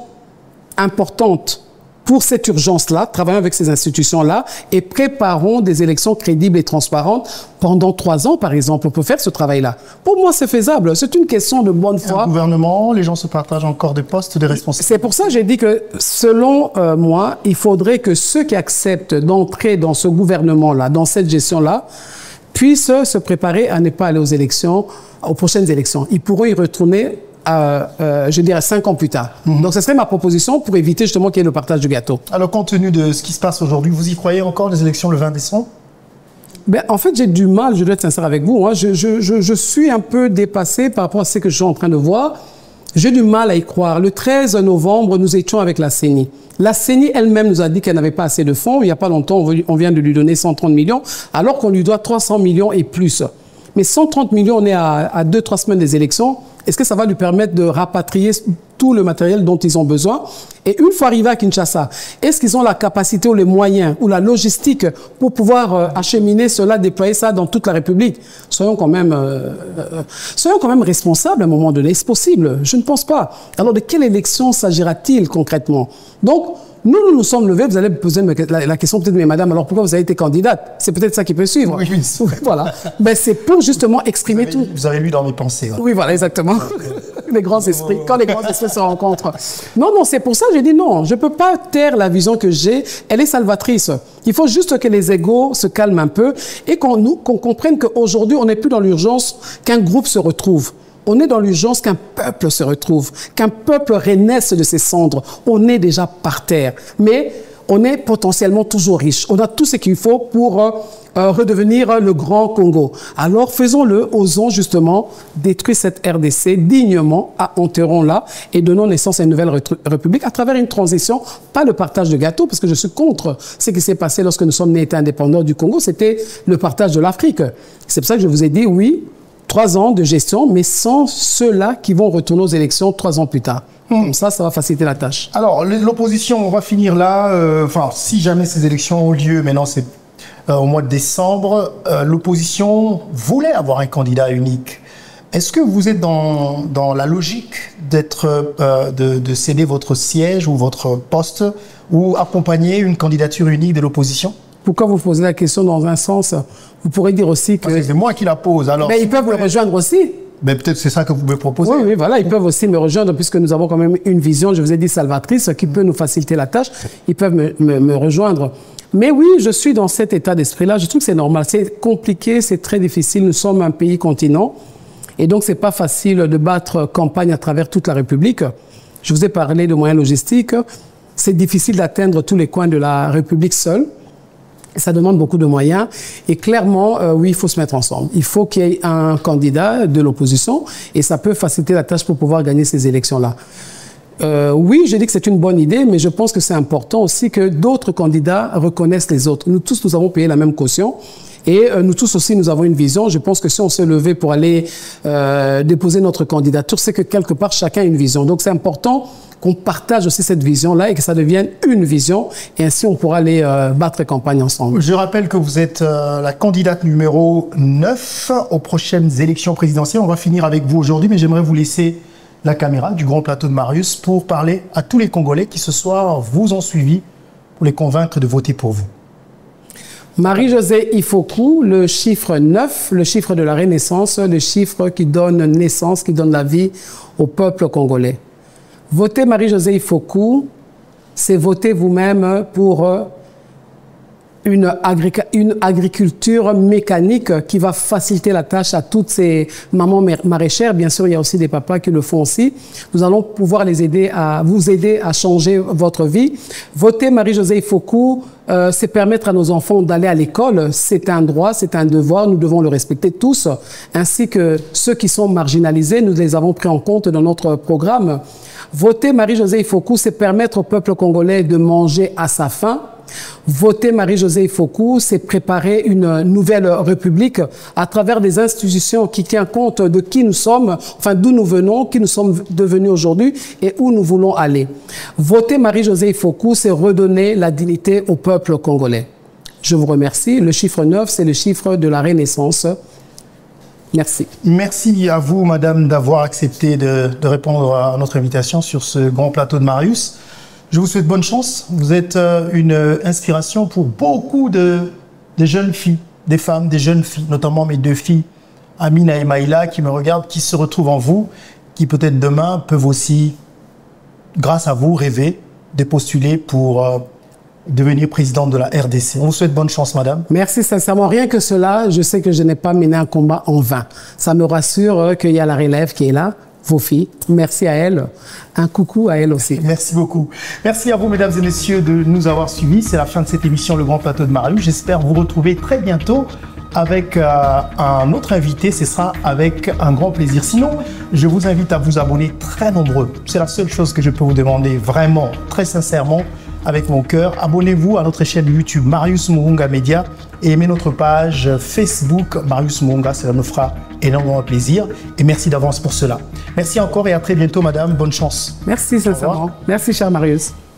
importantes pour cette urgence-là, travaillons avec ces institutions-là et préparons des élections crédibles et transparentes pendant trois ans, par exemple. On peut faire ce travail-là. Pour moi, c'est faisable. C'est une question de bonne foi. Un gouvernement, les gens se partagent encore des postes, des responsabilités. C'est pour ça que j'ai dit que, selon euh, moi, il faudrait que ceux qui acceptent d'entrer dans ce gouvernement-là, dans cette gestion-là, puissent se préparer à ne pas aller aux élections, aux prochaines élections. Ils pourront y retourner Euh, euh, je dirais cinq ans plus tard. Mmh. Donc, ce serait ma proposition pour éviter justement qu'il y ait le partage du gâteau. Alors, compte tenu de ce qui se passe aujourd'hui, vous y croyez encore les élections le vingt décembre? Ben, en fait, j'ai du mal, je dois être sincère avec vous. Hein. Je, je, je, je suis un peu dépassé par rapport à ce que je suis en train de voir. J'ai du mal à y croire. Le treize novembre, nous étions avec la C E N I. La C E N I elle-même nous a dit qu'elle n'avait pas assez de fonds. Il n'y a pas longtemps, on vient de lui donner cent trente millions, alors qu'on lui doit trois cents millions et plus. Mais cent trente millions, on est à, à deux, trois semaines des élections. Est-ce que ça va lui permettre de rapatrier tout le matériel dont ils ont besoin? Et une fois arrivés à Kinshasa, est-ce qu'ils ont la capacité ou les moyens ou la logistique pour pouvoir euh, acheminer cela, déployer ça dans toute la République? Soyons quand même, euh, euh, soyons quand même responsables à un moment donné. Est-ce possible? Je ne pense pas. Alors, de quelle élection s'agira-t-il concrètement? Donc, nous, nous nous sommes levés, vous allez me poser la, la question peut-être, mais madame, alors pourquoi vous avez été candidate? C'est peut-être ça qui peut suivre. Oui, oui. Voilà. Ben, c'est pour justement exprimer vous avez, tout. Vous avez lu dans mes pensées. Ouais. Oui, voilà, exactement. Les grands esprits, quand les grands esprits se rencontrent. Non, non, c'est pour ça que j'ai dit non, je ne peux pas taire la vision que j'ai, elle est salvatrice. Il faut juste que les égos se calment un peu et qu'on nous, qu'on comprenne qu'aujourd'hui, on n'est plus dans l'urgence qu'un groupe se retrouve. On est dans l'urgence qu'un peuple se retrouve, qu'un peuple renaisse de ses cendres. On est déjà par terre, mais on est potentiellement toujours riche. On a tout ce qu'il faut pour euh, euh, redevenir le grand Congo. Alors faisons-le, osons justement détruire cette R D C dignement, enterrons-la et donnons naissance à une nouvelle république à travers une transition, pas le partage de gâteau, parce que je suis contre ce qui s'est passé lorsque nous sommes nés États indépendants du Congo, c'était le partage de l'Afrique. C'est pour ça que je vous ai dit oui, trois ans de gestion, mais sans ceux-là qui vont retourner aux élections trois ans plus tard. Mmh. Comme ça, ça va faciliter la tâche. Alors, l'opposition, on va finir là. Euh, enfin, si jamais ces élections ont lieu, maintenant c'est euh, au mois de décembre, euh, l'opposition voulait avoir un candidat unique. Est-ce que vous êtes dans, dans la logique d'être, euh, de, de céder votre siège ou votre poste ou accompagner une candidature unique de l'opposition? Pourquoi vous posez la question dans un sens? Vous pourrez dire aussi que... Parce que c'est moi qui la pose. Alors, mais si ils peuvent me rejoindre aussi. Mais peut-être c'est ça que vous me proposez. Oui, oui, voilà, ils peuvent aussi me rejoindre puisque nous avons quand même une vision, je vous ai dit, salvatrice, qui peut nous faciliter la tâche. Ils peuvent me, me, me rejoindre. Mais oui, je suis dans cet état d'esprit-là. Je trouve que c'est normal. C'est compliqué, c'est très difficile. Nous sommes un pays continent. Et donc, c'est pas facile de battre campagne à travers toute la République. Je vous ai parlé de moyens logistiques. C'est difficile d'atteindre tous les coins de la République seule. Ça demande beaucoup de moyens. Et clairement, euh, oui, il faut se mettre ensemble. Il faut qu'il y ait un candidat de l'opposition et ça peut faciliter la tâche pour pouvoir gagner ces élections-là. Euh, oui, je dis que c'est une bonne idée, mais je pense que c'est important aussi que d'autres candidats reconnaissent les autres. Nous tous, nous avons payé la même caution. Et euh, nous tous aussi, nous avons une vision. Je pense que si on s'est levé pour aller euh, déposer notre candidature, c'est que quelque part, chacun a une vision. Donc, c'est important qu'on partage aussi cette vision-là et que ça devienne une vision. Et ainsi, on pourra aller euh, battre campagne ensemble. Je rappelle que vous êtes euh, la candidate numéro neuf aux prochaines élections présidentielles. On va finir avec vous aujourd'hui, mais j'aimerais vous laisser la caméra du grand plateau de Marius pour parler à tous les Congolais qui ce soir vous ont suivi pour les convaincre de voter pour vous. Marie-Josée Ifoku, le chiffre neuf, le chiffre de la Renaissance, le chiffre qui donne naissance, qui donne la vie au peuple congolais. Voter Marie-Josée Ifoku, c'est voter vous-même pour une, agric une agriculture mécanique qui va faciliter la tâche à toutes ces mamans maraîchères. Bien sûr, il y a aussi des papas qui le font aussi. Nous allons pouvoir les aider à vous aider à changer votre vie. Voter Marie-Josée Ifoku, euh, c'est permettre à nos enfants d'aller à l'école. C'est un droit, c'est un devoir. Nous devons le respecter tous, ainsi que ceux qui sont marginalisés. Nous les avons pris en compte dans notre programme. Voter Marie-Josée Ifoku, c'est permettre au peuple congolais de manger à sa faim. Voter Marie-Josée Ifoku, c'est préparer une nouvelle république à travers des institutions qui tiennent compte de qui nous sommes, enfin d'où nous venons, qui nous sommes devenus aujourd'hui et où nous voulons aller. Voter Marie-Josée Ifoku, c'est redonner la dignité au peuple congolais. Je vous remercie. Le chiffre neuf, c'est le chiffre de la Renaissance. Merci. Merci à vous, madame, d'avoir accepté de, de répondre à notre invitation sur ce grand plateau de Marius. Je vous souhaite bonne chance. Vous êtes une inspiration pour beaucoup de, de jeunes filles, des femmes, des jeunes filles, notamment mes deux filles, Amina et Maïla, qui me regardent, qui se retrouvent en vous, qui peut-être demain peuvent aussi, grâce à vous, rêver de postuler pour euh, devenir présidente de la R D C. On vous souhaite bonne chance, madame. Merci sincèrement. Rien que cela, je sais que je n'ai pas mené un combat en vain. Ça me rassure qu'il y a la relève qui est là. Vos filles. Merci à elle. Un coucou à elle aussi. Merci beaucoup. Merci à vous, mesdames et messieurs, de nous avoir suivis. C'est la fin de cette émission, Le Grand Plateau de Marius. J'espère vous retrouver très bientôt avec euh, un autre invité. Ce sera avec un grand plaisir. Sinon, je vous invite à vous abonner très nombreux. C'est la seule chose que je peux vous demander, vraiment, très sincèrement, avec mon cœur. Abonnez-vous à notre chaîne YouTube Marius Murunga Media et aimez notre page Facebook Marius Murunga. Cela nous fera énormément plaisir et merci d'avance pour cela. Merci encore et à très bientôt, madame. Bonne chance. Merci sincèrement. Merci, cher Marius.